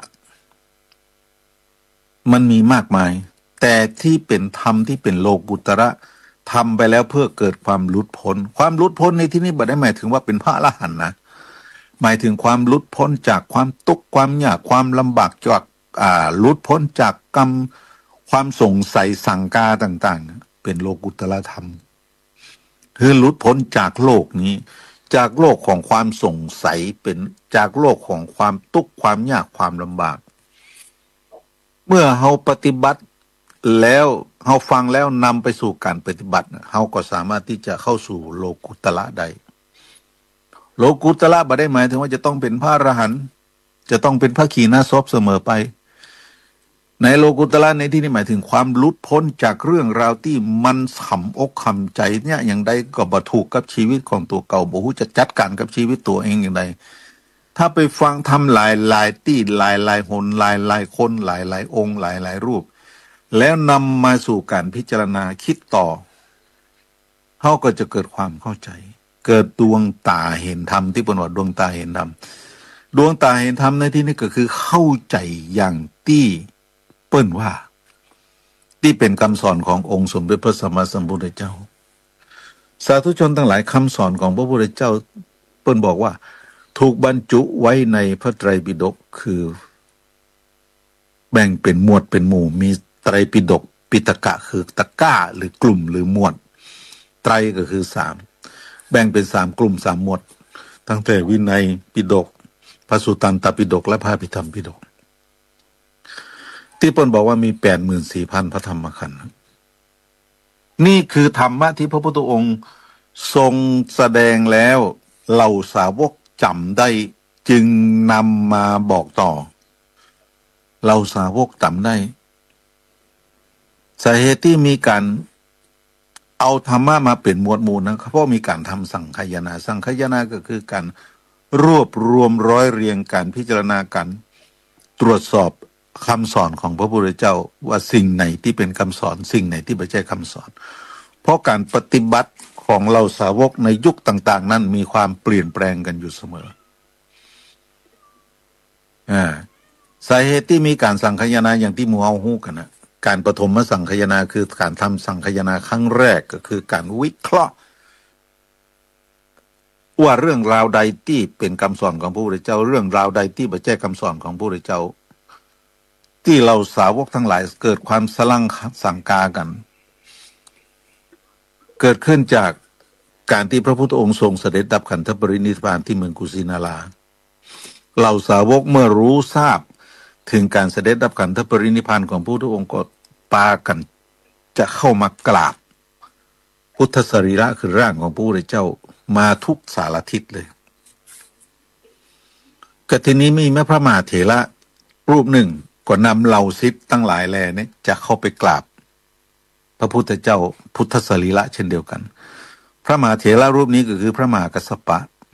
มันมีมากมายแต่ที่เป็นธรรมที่เป็นโลกุตระทำไปแล้วเพื่อเกิดความหลุดพ้นความหลุดพ้นในที่นี้ไม่ได้หมายถึงว่าเป็นพระอรหันต์นะหมายถึงความหลุดพ้นจากความทุกข์ความยากความลำบากจากอ่าหลุดพ้นจากกรรมความสงสัยสังกาต่างๆเป็นโลกุตระธรรมคือหลุดพ้นจากโลกนี้จากโลกของความสงสัยเป็นจากโลกของความทุกข์ความยากความลำบากเมื่อเราปฏิบัติแล้วเราฟังแล้วนำไปสู่การปฏิบัติเราก็สามารถที่จะเข้าสู่โลกุตระได้โลกุตระไม่ได้หมายถึงว่าจะต้องเป็นพระอรหันต์จะต้องเป็นพระขีณาสพเสมอไปในโลกุตระในที่นี้หมายถึงความหลุดพ้นจากเรื่องราวที่มันขำอกขำใจเนี่ยอย่างใดก็บ่ถูกกับชีวิตของตัวเก่าบ่ฮู้จะจัดการกับชีวิตตัวเองอย่างใดถ้าไปฟังทำหลายหลายที่หลายหลายหนหลายหลายคนหลายหลายองค์หลายหลายรูปแล้วนำมาสู่การพิจารณาคิดต่อเขาก็จะเกิดความเข้าใจเกิดดวงตาเห็นธรรมที่เป็นว่าดวงตาเห็นธรรมดวงตาเห็นธรรมในที่นี้ก็คือเข้าใจอย่างที่เปิ้นว่าที่เป็นคำสอนขององค์สมเด็จพระสัมมาสัมพุทธเจ้าสาธุชนทั้งหลายคำสอนของพระพุทธเจ้าเปิ้นบอกว่าถูกบรรจุไว้ในพระไตรปิฎกคือแบ่งเป็นหมวดเป็นหมู่มีไตรปิฎกปิฎกะคือตะกร้าหรือกลุ่มหรือหมวดไตรก็คือสามแบ่งเป็นสามกลุ่มสามหมวดตั้งแต่วินัยปิฎกพระสุตตันตปิฎกและพระอภิธรรมปิฎกที่เปิ้นบอกว่ามี แปดหมื่นสี่พัน พระธรรมขันธ์นี่คือธรรมะที่พระพุทธองค์ทรงแสดงแล้วเหล่าสาวกจำได้จึงนำมาบอกต่อเหล่าสาวกจำได้สาเหตุที่มีการเอาธรรมะมาเป็นหมวดหมู่นะเพราะมีการทำสังคายนาสังคายนาก็คือการรวบรวมร้อยเรียงการพิจารณากันตรวจสอบคำสอนของพระพุทธเจ้าว่าสิ่งไหนที่เป็นคำสอนสิ่งไหนที่ไม่ใช่คำสอนเพราะการปฏิบัติของเราสาวกในยุคต่างๆนั้นมีความเปลี่ยนแปลงกันอยู่เสมออ่าสาเหตุที่มีการสังคายนาอย่างที่หมู่เฮาฮู้กันนะการปฐมสังคายนาคือการทำสังคายนาครั้งแรกก็คือการวิเคราะห์ว่าเรื่องราวใดที่เป็นคำสอนของพระพุทธเจ้าเรื่องราวใดที่ไม่ใช่คำสอนของพระพุทธเจ้าที่เราสาวกทั้งหลายเกิดความสลังสังกากันเกิดขึ้นจากการที่พระพุทธองค์ทรงเสด็จดับขันธปรินิพพานที่เมืองกุสินาราเราสาวกเมื่อรู้ทราบถึงการเสด็จดับขันธปรินิพพานของพระพุทธองค์ก็ปากันจะเข้ามากราบพุทธสรีระคือร่างของพระพุทธเจ้ามาทุกสารทิศเลยก็ทีนี้มีแม่พระมหาเถระรูปหนึ่งก็นำเหล่าศิษย์ตั้งหลายแลเนี่ยจะเข้าไปกราบพระพุทธเจ้าพุทธสรีระเช่นเดียวกันพระมหาเถระรูปนี้ก็คือพระมหากัสสปะ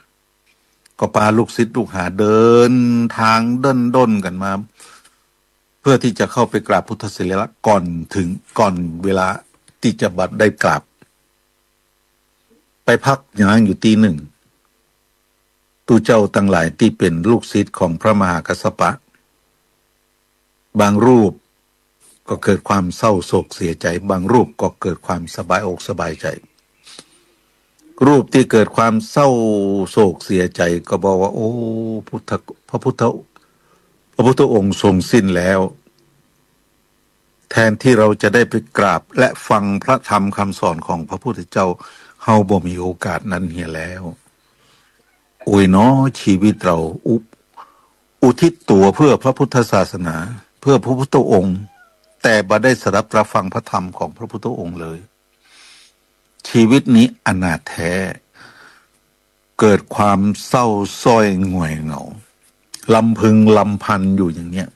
ก็พาลูกศิษย์ลูกหาเดินทางเดินด้นกันมาเพื่อที่จะเข้าไปกราบพุทธศิลาก่อนถึงก่อนเวลาที่จะบัดได้กราบไปพักอย่างนั้นอยู่ตีหนึ่งตูเจ้าตั้งหลายที่เป็นลูกศิษย์ของพระมหากัสสปะบางรูปก็เกิดความเศร้าโศกเสียใจบางรูปก็เกิดความสบายอกสบายใจรูปที่เกิดความเศร้าโศกเสียใจก็บอกว่าโอ้พุทธพระพุทธพระพุทธองค์ทรงสิ้นแล้วแทนที่เราจะได้ไปกราบและฟังพระธรรมคำสอนของพระพุทธเจ้าเฮาบ่มีโอกาสนั้นเหียแล้วโอ้ยเนาะชีวิตเราอุอุทิศตัวเพื่อพระพุทธศาสนาเพื่อพระพุทธองค์แต่บ่ได้สดับรับฟังพระธรรมของพระพุทธองค์เลยชีวิตนี้อนาถแท้เกิดความเศร้าส้อยหงอยเหงาลำพึงลำพันอยู่อย่างเนี้ย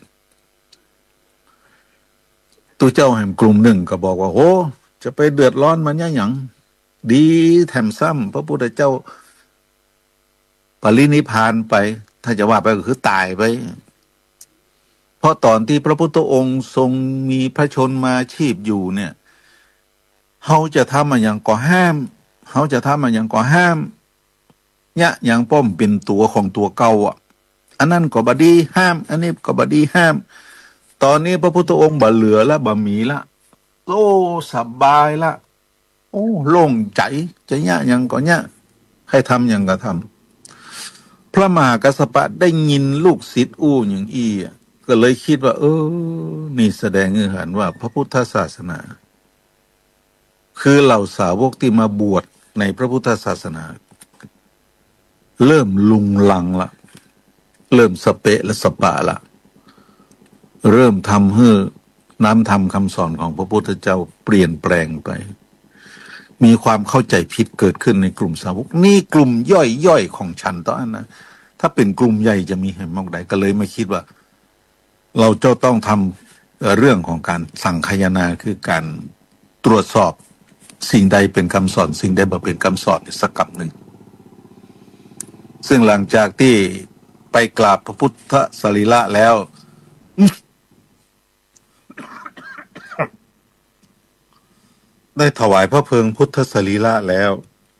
ตัวเจ้าแห่งกลุ่มหนึ่งก็บอกว่าโอ้จะไปเดือดร้อนมันยังหยังดีแถมซ้ำพระพุทธเจ้าปรินิพพานไปถ้าจะว่าไปก็คือตายไปเพราะตอนที่พระพุทธองค์ทรงมีพระชนมาชีพอยู่เนี่ยเขาจะทำมาอย่างก่อห้ามเขาจะทำมาอย่างก่อห้ามเนี่ยอย่างป้อมเป็นตัวของตัวเก่าอ่ะอันนั้นก็บดีห้ามอันนี้ก็บดีห้ามตอนนี้พระพุทธองค์บ่เหลือละบ่มีละโอ้สบายละโอ้โล่งใจจะเนี่ยอย่างก็เนี่ยให้ทำอย่างก็ทำพระมหากัสสปะได้ยินลูกศิษย์อู้อย่างอี้ก็เลยคิดว่าเออนี่แสดงให้เห็นว่าพระพุทธศาสนาคือเหล่าสาวกที่มาบวชในพระพุทธศาสนาเริ่มลุงลังละเริ่มสเปะและสปะละเริ่มทำให้น้ำทำคำสอนของพระพุทธเจ้าเปลี่ยนแปลงไปมีความเข้าใจผิดเกิดขึ้นในกลุ่มสาวกนี่กลุ่มย่อยๆของฉันตอนนั้นนะถ้าเป็นกลุ่มใหญ่จะมีเห็นมากใดก็เลยไม่คิดว่าเราจะต้องทำเรื่องของการสั่งคายนาคือการตรวจสอบสิ่งใดเป็นคำสอนสิ่งใดบ่เป็นคำสอนสักคำหนึ่งซึ่งหลังจากที่ไปกราบพระพุทธสรีระแล้วได้ถวายพระเพลิงพุทธสรีระแล้ว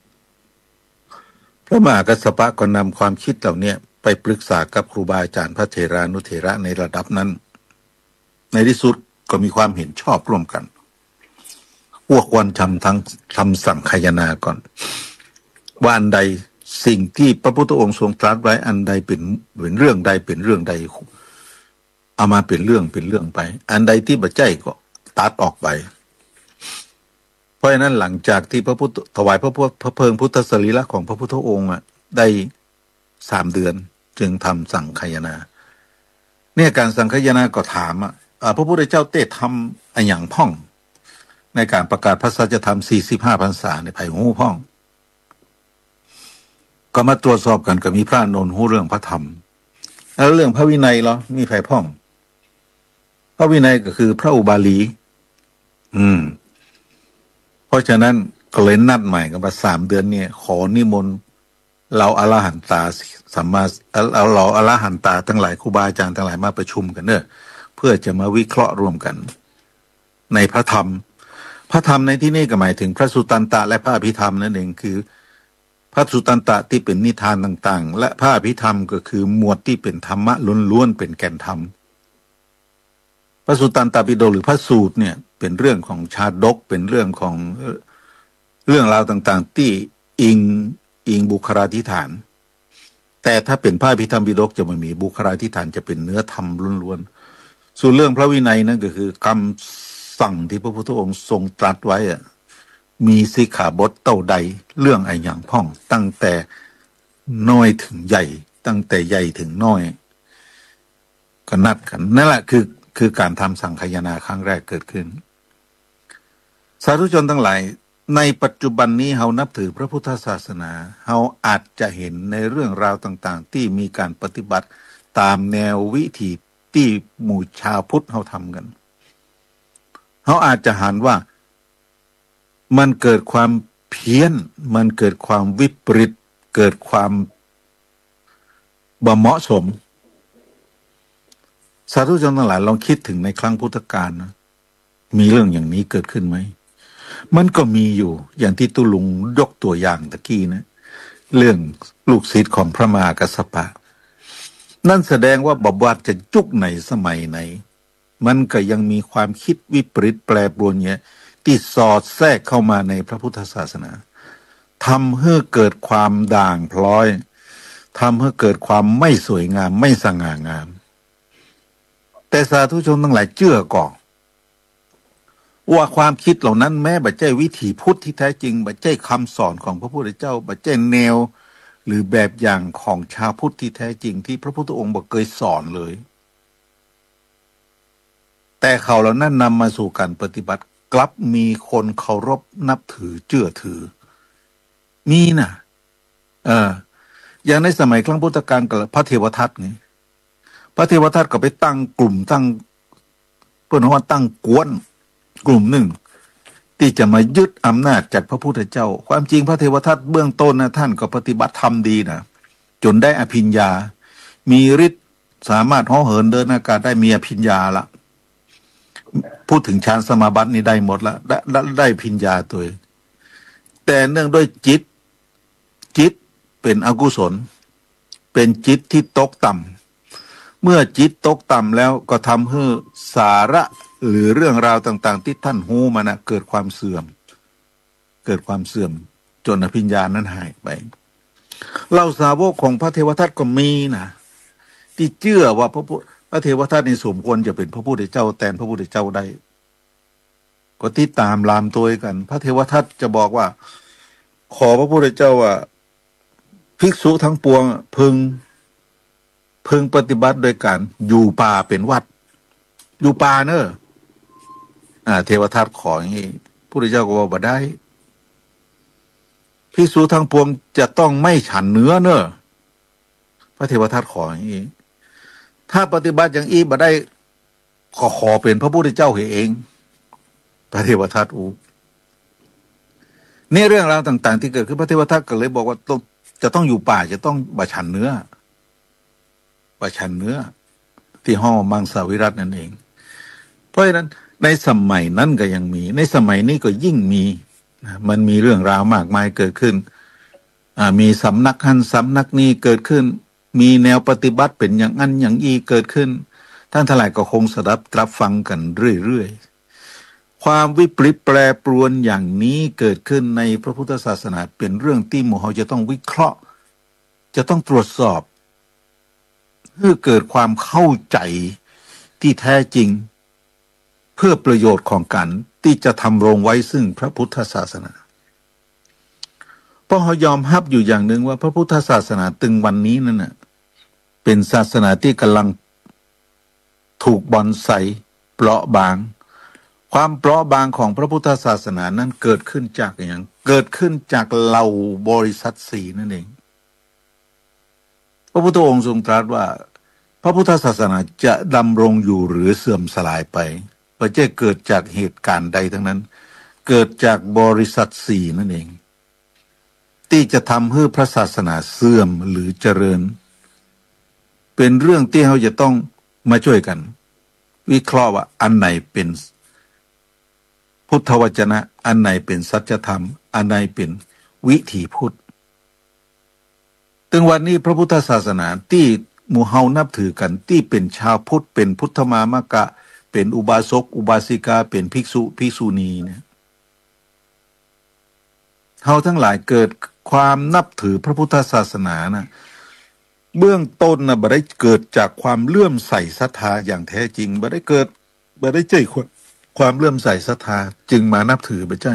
พระมหากัสสปะก็นำความคิดเหล่านี้ไปปรึกษากับครูบาอาจารย์พระเถรานุเถระในระดับนั้นในที่สุดก็มีความเห็นชอบร่วมกันพวกควรทำทั้งทำสั่งคายนาก่อนว่าอันใดสิ่งที่พระพุทธองค์ทรงตรัสไว้อันใดเป็นเป็นเรื่องใดเป็นเรื่องใดเอามาเป็นเรื่องเป็นเรื่องไปอันใดที่บ่ใจก็ตัดออกไปเพราะฉะนั้นหลังจากที่พระพุทธถวายพระพระเพลิงพุทธสรีระของพระพุทธองค์อ่ะได้สามเดือนจึงทำสั่งคายนาเนี่ยการสั่งคายนาก็ถามอ่ะพระพุทธเจ้าเตะทำอันอย่างพ่องในการประกาศพระสัจธรรมสี่สิบห้าพรรษาในไผ่หูพ่องก็มาตรวจสอบกันก็มีพระนนท์หูเรื่องพระธรรมแล้วเรื่องพระวินัยเหรอมีไผ่พ่องพระวินัยก็คือพระอุบาลีอืมเพราะฉะนั้นก็เลยนัดใหม่กันมาสามเดือนเนี่ยขอนิมนต์เราอรหันตาสัมมาเอาเราอรหันตาทั้งหลายครูบาอาจารย์ทั้งหลายมาประชุมกันเนอะเพื่อจะมาวิเคราะห์ร่วมกันในพระธรรมพระธรรมในที่นี้ก็หมายถึงพระสุตตันตะและพระอภิธรรมนั่นเองคือพระสุตตันตะที่เป็นนิทานต่างๆและพระอภิธรรมก็คือหมวดที่เป็นธรรมะล้วนๆเป็นแก่นธรรมพระสุตตันตปิฎกหรือพระสูตรเนี่ยเป็นเรื่องของชาดกเป็นเรื่องของเรื่องราวต่างๆที่อิงอิงบุคลาธิฐานแต่ถ้าเป็นพระอภิธรรมปิฎกจะไม่มีบุคลาธิฐานจะเป็นเนื้อธรรมล้วนๆส่วนเรื่องพระวินัยนั่นก็คือคำสั่งที่พระพุทธองค์ทรงตรัสไว้อะมีสิกขาบทเต้าใดเรื่องไอ้อย่างพ่องตั้งแต่น้อยถึงใหญ่ตั้งแต่ใหญ่ถึงน้อยก็นัดกันนั่นแหละคือคือการทำสังคายนาครั้งแรกเกิดขึ้นสาธุชนทั้งหลายในปัจจุบันนี้เฮานับถือพระพุทธศาสนาเฮาอาจจะเห็นในเรื่องราวต่างๆที่มีการปฏิบัติตามแนววิถีที่หมู่ชาวพุทธเฮาทำกันเฮาอาจจะหันว่ามันเกิดความเพี้ยนมันเกิดความวิปริตเกิดความบ่เหมาะสมสาธุชนทั้งหลายลองคิดถึงในครั้งพุทธกาลนะมีเรื่องอย่างนี้เกิดขึ้นไหมมันก็มีอยู่อย่างที่ตุลุงยกตัวอย่างตะกี้นะเรื่องลูกศิษย์ของพระมหากัสสปะนั่นแสดงว่าบวชจะยุคไหนสมัยไหนมันก็ยังมีความคิดวิปริตแปรปรวนเนี่ยที่สอดแทรกเข้ามาในพระพุทธศาสนาทำให้เกิดความด่างพร้อยทำให้เกิดความไม่สวยงามไม่สง่างามแต่สาธุชนทั้งหลายเชื่อก่อนว่าความคิดเหล่านั้นแม้บัจเจวิถีพุทธที่แท้จริงบัจเจคำสอนของพระพุทธเจ้าบัจเจแนวหรือแบบอย่างของชาวพุทธที่แท้จริงที่พระพุทธองค์บอกเคยสอนเลยแต่เขาเหล่านั้นนำมาสู่การปฏิบัติกลับมีคนเคารพนับถือเชื่อถือมีนะเอออย่างในสมัยครั้งพุทธกาลกับพระเทวทัตไงพระเทวทัตก็ไปตั้งกลุ่มตั้งเพื่อนว่าตั้งกวนกลุ่มหนึ่งที่จะมายึดอำนาจจากพระพุทธเจ้าความจริงพระเทวทัตเบื้องต้นนะท่านก็ปฏิบัติธรรมดีนะจนได้อภิญญามีฤทธิ์สามารถห่อเหินเดินอากาศได้มีอภิญญาละพูดถึงฌานสมาบัตินี่ได้หมดละได้ได้อภิญญาตัวแต่เนื่องด้วยจิตจิตเป็นอกุศลเป็นจิตที่ตกต่ำเมื่อจิตตกต่ำแล้วก็ทำให้สาระหรือเรื่องราวต่างๆที่ท่านหูมานะเกิดความเสื่อมเกิดความเสื่อมจนอภิญญานั้นหายไปเหล่าสาวกของพระเทวทัตก็มีนะที่เชื่อว่าพระพระเทวทัตในสมควรจะเป็นพระพุทธเจ้าแทนพระพุทธเจ้าได้ก็ติดตามลามตัวกัน พระเทวทัตจะบอกว่าขอพระพุทธเจ้าว่าภิกษุทั้งปวงพึงพึงปฏิบัติโดยการอยู่ป่าเป็นวัดอยู่ป่าเนอะอ่าเทวทัตขออย่างนี้พระพุทธเจ้าก็บอกบ่ได้ภิกษุทั้งปวงจะต้องไม่ฉันเนื้อเนอะพระเทวทัตขออย่างนี้ถ้าปฏิบัติอย่างอีบ่ได้ขอขอเป็นพระพุทธเจ้าเองพระเทวทัตอูนี่เรื่องราวต่างๆที่เกิดขึ้นพระเทวทัตก็เลยบอกว่าต้องจะต้องอยู่ป่าจะต้องบะฉันเนื้อบะฉันเนื้อที่ห้องมังสวิรัตินั่นเองเพราะฉะนั้นในสมัยนั้นก็ยังมีในสมัยนี้ก็ยิ่งมีมันมีเรื่องราวมากมายเกิดขึ้นมีสำนักหันสำนักนี้เกิดขึ้นมีแนวปฏิบัติเป็นอย่างนั้นอย่างอีเกิดขึ้นท่านทั้งหลายก็คงสดับรับฟังกันเรื่อยๆความวิปริตแปรปรวนอย่างนี้เกิดขึ้นในพระพุทธศาสนาเป็นเรื่องที่หมู่เราจะต้องวิเคราะห์จะต้องตรวจสอบเพื่อเกิดความเข้าใจที่แท้จริงเพื่อประโยชน์ของกันที่จะทำรงไว้ซึ่งพระพุทธศาสนาเพราะเขายอมรับอยู่อย่างหนึ่งว่าพระพุทธศาสนาตึงวันนี้นั่นน่ะเป็นศาสนาที่กำลังถูกบอนไซเปราะบางความเปราะบางของพระพุทธศาสนานั้นเกิดขึ้นจากอย่างเกิดขึ้นจากเหล่าบริษัทสี่นั่นเองพระพุทธองค์ทรงตรัสว่าพระพุทธศาสนาจะดำรงอยู่หรือเสื่อมสลายไปไม่ใช่เกิดจากเหตุการณ์ใดทั้งนั้นเกิดจากบริษัทสี่นั่นเองที่จะทำให้พระศาสนาเสื่อมหรือเจริญเป็นเรื่องที่เราจะต้องมาช่วยกันวิเคราะห์ว่าอันไหนเป็นพุทธวจนะอันไหนเป็นสัจธรรมอันไหนเป็นวิถีพุทธถึงวันนี้พระพุทธศาสนาที่หมู่เฮานับถือกันที่เป็นชาวพุทธเป็นพุทธมามกะเป็นอุบาสกอุบาสิกาเป็นภิกษุภิกษุณีเนี่ยเฮาทั้งหลายเกิดความนับถือพระพุทธศาสนานะเบื้องต้นนะบ่ได้เกิดจากความเลื่อมใสศรัทธาอย่างแท้จริงบ่ได้เกิดบ่ได้ใจความเลื่อมใสศรัทธาจึงมานับถือบ่ใช่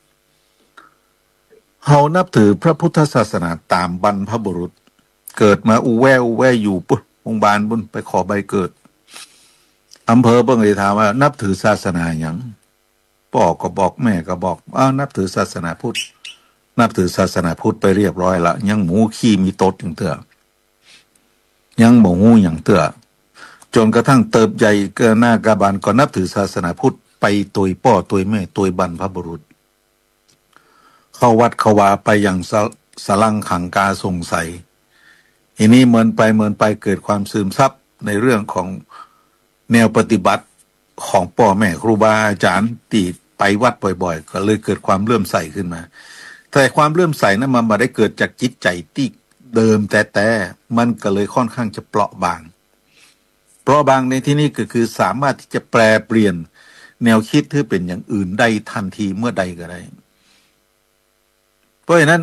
เฮานับถือพระพุทธศาสนาตามบรรพบุรุษเกิดมาอูแวอูแวอยู่ปุ๊บโรงพยาบาลบุญไปขอใบเกิดอำเภอเบิ่งเลยถามว่านับถือศาสนาหยังพ่อก็บอกแม่ก็บอกอ้าวนับถือศาสนาพุทธนับถือศาสนาพุทธไปเรียบร้อยละยังหมูขี้มีตดอย่างเถอะยังหมูอย่างเถอะจนกระทั่งเติบใหญ่เกินหน้ากาบาลก็นับถือศาสนาพุทธไปตัวพ่อตัวแม่ตัวบรรพบุรุษเข้าวัดเข้าวาไปอย่างสลังขังกาสงสัยทีนี้เมินไปเมินไปเกิดความซึมซับในเรื่องของแนวปฏิบัติของพ่อแม่ครูบาอาจารย์ที่ไปวัดบ่อยๆก็เลยเกิดความเลื่อมใสขึ้นมาแต่ความเลื่อมใสนั้นมันไม่ได้เกิดจากจิตใจที่เดิมแต่แต่มันก็เลยค่อนข้างจะเปราะบางเปราะบางในที่นี้ก็คือสามารถที่จะแปลเปลี่ยนแนวคิดที่เป็นอย่างอื่นได้ทันทีเมื่อใดก็ได้เพราะฉะนั้น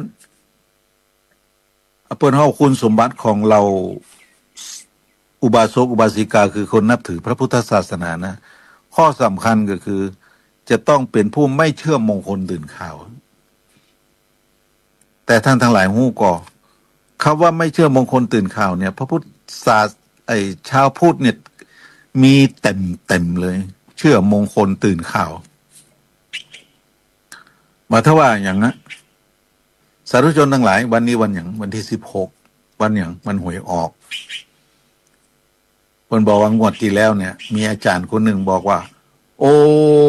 เปิ้นเฮาคุณสมบัติของเราอุบาสกอุบาสิกาคือคนนับถือพระพุทธศาสนานะข้อสำคัญก็คือจะต้องเป็นผู้ไม่เชื่อมงคลตื่นข่าวแต่ท่านทั้งหลายฮู้ก่อคำว่าไม่เชื่อมงคลตื่นข่าวเนี่ยพระพุทธศาสไอ้ชาวพุทธเนี่ยมีเต็มเต็มเลยเชื่อมงคลตื่นข่าวมาถ้าว่าอย่างนั้นสาธุชนทั้งหลายวันนี้วันอย่างวันที่สิบหกวันอย่างมันหวยออกคนบอกว่างวดที่แล้วเนี่ยมีอาจารย์คนหนึ่งบอกว่าโอ้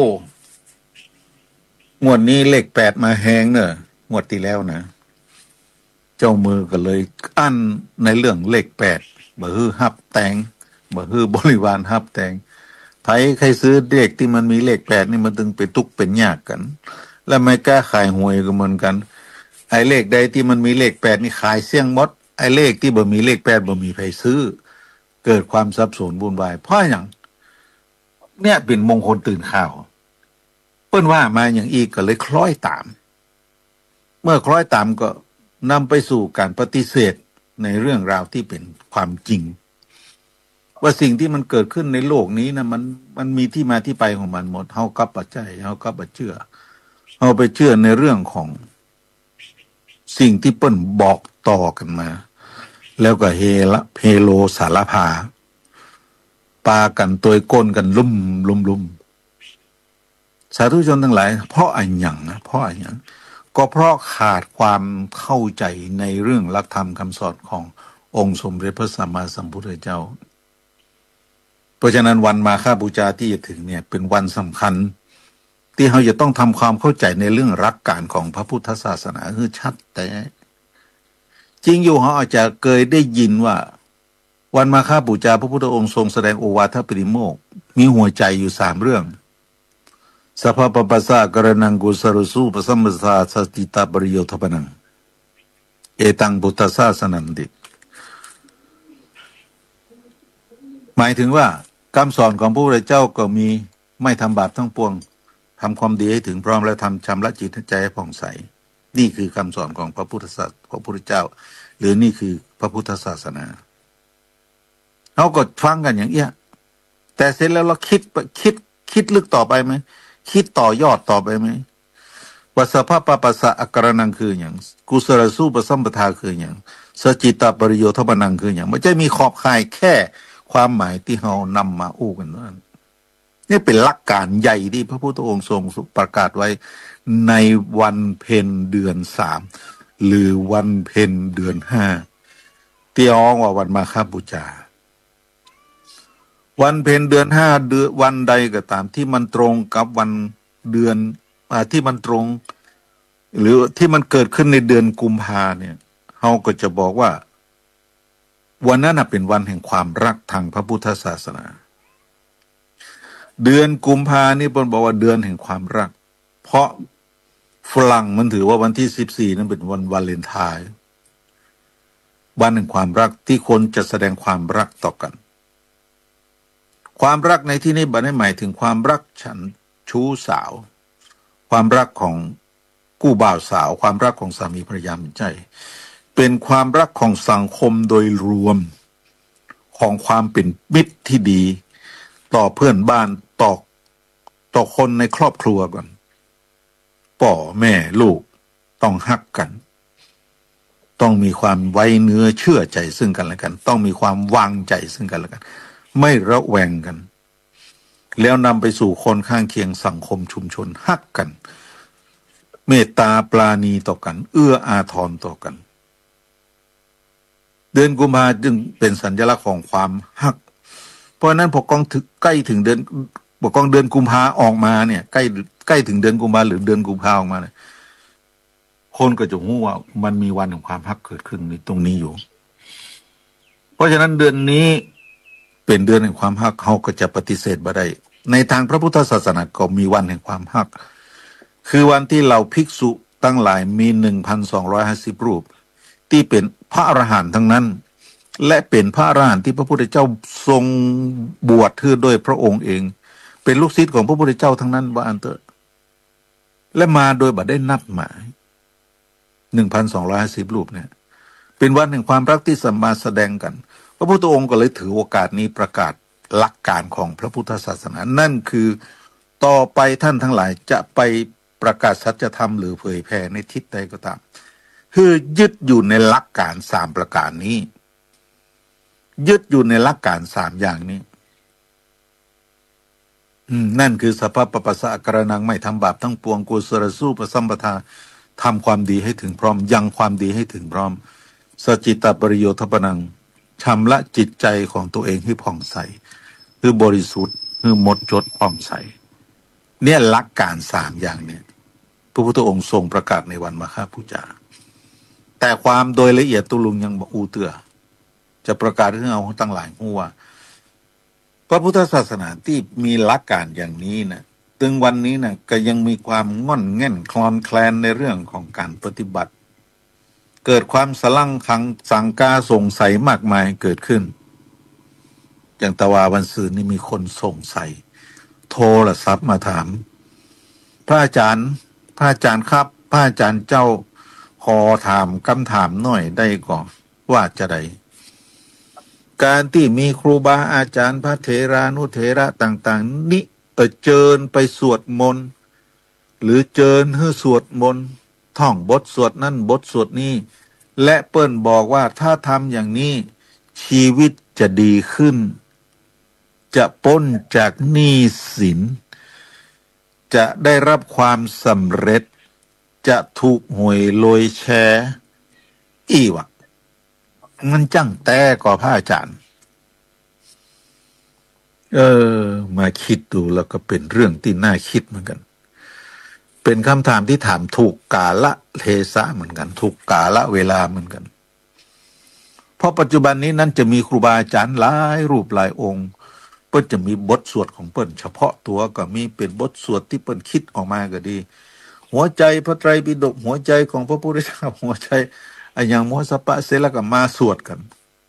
งวดนี้เลขแปดมาแหงเนอะงวดที่แล้วนะเจ้ามือก็เลยอั้นในเรื่องเลขแปดบ่ฮือฮับแตงบ่ฮือบริวารฮับแตงไผใครซื้อเลขที่มันมีเลขแปดนี่มันถึงเป็นทุกข์เป็นยากกันแล้วไม่กล้าขายหวยก็เหมือนกันไอ้เลขใดที่มันมีเลขแปดนี่ขายเสี่ยงหมดไอ้เลขที่บ่มีเลขแปดบ่มีใครซื้อเกิดความสับสนวุ่นวายเพราะอย่างเนี่ยเป็นมงคลตื่นข่าวเปิ้นว่ามาอย่างอีกก็เลยคล้อยตามเมื่อคล้อยตามก็นำไปสู่การปฏิเสธในเรื่องราวที่เป็นความจริงว่าสิ่งที่มันเกิดขึ้นในโลกนี้นะมันมันมีที่มาที่ไปของมันหมดเฮากับปัจจัยเฮากับปัจเชื่อเฮาไปเชื่อในเรื่องของสิ่งที่เปิ้นบอกต่อกันมาแล้วก็เฮละเพโลสารพาปากันตัวก้นกันลุ่มลุ่มลุ่มสาธุชนทั้งหลายเพราะอะไรอย่างนะเพราะอะไรอย่างก็เพราะขาดความเข้าใจในเรื่องหลักธรรมคำสอนขององค์สมเด็จพระสัมมาสัมพุทธเจ้าเพราะฉะนั้นวันมาฆบูชาที่จะถึงเนี่ยเป็นวันสำคัญที่เราจะต้องทำความเข้าใจในเรื่องหลักการของพระพุทธศาสนาคือชัดแต่จริงอยู่เขาอาจจะเคยได้ยินว่าวันมาฆบูชาพระพุทธองค์ทรงแสดงโอวาทปริโมกข์มีหัวใจอยู่สามเรื่องสัพพะปะปัสสะกรณังกุสรุสุปสัมปทาสติตาปริโยทปนังเอตังพุทธศาสนันติหมายถึงว่าคำสอนของพระพุทธเจ้าก็มีไม่ทำบาปทั้งปวงทำความดีให้ถึงพร้อมและทำชำระจิตใจให้ผ่องใสนี่คือคำสอนของพระพุทธศาสนาของพระพุทธเจ้าหรือนี่คือพระพุทธศาสนาเราก็ฟังกันอย่างเอี้ยแต่เสร็จแล้วเราคิดคิดคิดลึกต่อไปไหมคิดต่อยอดต่อไปไหมว่าสภาพปปัสสะอักกรนังคืออย่างกุศลสู้ปสัมปทาคืออย่างสจิตาปริโยทปนังคืออย่างไม่ใช่มีขอบข่ายแค่ความหมายที่เรานำมาอู้กันนั่นนี่เป็นหลักการใหญ่ที่พระพุทธองค์ทรงประกาศไว้ในวันเพ็ญเดือนสามหรือวันเพ็ญเดือนห้าที่อ้องว่าวันมาฆบูชาวันเพ็ญเดือนห้าเดือนวันใดก็ตามที่มันตรงกับวันเดือนที่มันตรงหรือที่มันเกิดขึ้นในเดือนกุมภาเนี่ยเราก็จะบอกว่าวันนั้นเป็นวันแห่งความรักทางพระพุทธศาสนาเดือนกุมภานี่ผมบอกว่าเดือนแห่งความรักเพราะฝรั่งมันถือว่าวันที่สิบสี่นั้นเป็นวันวาเลนไทน์วันแห่งความรักที่คนจะแสดงความรักต่อกันความรักในที่นี้ไม่ได้หมายถึงความรักฉันชู้สาวความรักของกู้บ่าวสาวความรักของสามีภรรยาเป็นใจเป็นความรักของสังคมโดยรวมของความเป็นมิตรที่ดีต่อเพื่อนบ้านต่อต่อคนในครอบครัวก่อนพ่อแม่ลูกต้องฮักกันต้องมีความไว้เนื้อเชื่อใจซึ่งกันและกันต้องมีความวางใจซึ่งกันและกันไม่ระแวงกันแล้วนำไปสู่คนข้างเคียงสังคมชุมชนฮักกันเมตตาปราณีต่อกันเอื้ออาทรต่อกันเดือนกุมภาจึงเป็นสัญลักษณ์ของความฮักเพราะนั้นพอกองถึงใกล้ถึงเดือนพอกองเดือนกุมภาออกมาเนี่ยใกล้ใกล้ถึงเดือนกุมภาหรือเดือนกุมภาออกมาเนี่ยคนก็จะรู้ว่ามันมีวันของความฮักเกิดขึ้นในตรงนี้อยู่เพราะฉะนั้นเดือนนี้เป็นเดือนแห่งความฮักเขาก็จะปฏิเสธบ่ได้ในทางพระพุทธศาสนาก็มีวันแห่งความฮักคือวันที่เราภิกษุตั้งหลายมีหนึ่งพันสองร้อยห้าสิบรูปที่เป็นพระอรหันต์ทั้งนั้นและเป็นพระอรหันต์ที่พระพุทธเจ้าทรงบวชเพื่อด้วยพระองค์เองเป็นลูกศิษย์ของพระพุทธเจ้าทั้งนั้นว่าอันเถอะและมาโดยบัดได้นัดหมายหนึ่งพันสองร้อยห้าสิบรูปเนี่ยเป็นวันแห่งความรักที่สมาแสดงกันพระพุทธองค์ก็เลยถือโอกาสนี้ประกาศหลักการของพระพุทธศาสนานั่นคือต่อไปท่านทั้งหลายจะไปประกาศสัจธรรมหรือเผยแผ่ในทิศใดก็ตามคือยึดอยู่ในหลักการสามประการนี้ยึดอยู่ในหลักการสามอย่างนี้นั่นคือสัพพะปะปะสะกระนังไม่ทำบาปทั้งปวงกุศลสู้ประสัมปทาทำความดีให้ถึงพร้อมยังความดีให้ถึงพร้อมสจิตตปริโยทปนังชำระจิตใจของตัวเองให้ผ่องใสคือบริสุทธิ์คือหมดจดผ่องใสเนี่ยหลักการสามอย่างเนี่ยพระพุทธองค์ทรงประกาศในวันมาฆบูชาแต่ความโดยละเอียดตุลุงยังบอกอูเตือจะประกาศให้เอาตั้งหลายหัวพระพุทธศาสนาที่มีหลักการอย่างนี้นะถึงวันนี้นะก็ยังมีความง่อนแง่นคลอนแคลนในเรื่องของการปฏิบัติเกิดความสลังคังสังกาสงสัยมากมายเกิดขึ้นอย่างตะวาวันสื่อนี่มีคนสงสัยโทรศัพท์มาถามพระอาจารย์พระอาจารย์ครับพระอาจารย์เจ้าขอถามคำถามหน่อยได้ก่อนว่าจะได้การที่มีครูบาอาจารย์พระเถรานุเถระต่างๆนี่เออเจิญไปสวดมนต์หรือเจิญให้สวดมนต์ท่องบทสวดนั่นบทสวดนี้และเปิ้นบอกว่าถ้าทำอย่างนี้ชีวิตจะดีขึ้นจะพ้นจากหนี้สินจะได้รับความสำเร็จจะถูกหวยโรยแชร์อีวะมันจังแต่ก่อพระอาจารย์เออมาคิดดูแล้วก็เป็นเรื่องที่น่าคิดเหมือนกันเป็นคำถามที่ถามถูกกาละเทศะเหมือนกันถูกกาละเวลาเหมือนกันเพราะปัจจุบันนี้นั้นจะมีครูบาอาจารย์หลายรูปหลายองค์เปิ้นจะมีบทสวดของเปิ้นเฉพาะตัวก็มีเป็นบทสวดที่เปิ้นคิดออกมาก็ดีหัวใจพระไตรปิฎกหัวใจของพระพุทธเจ้าหัวใจอะอย่างโมสปะเสแล้วก็มาสวดกัน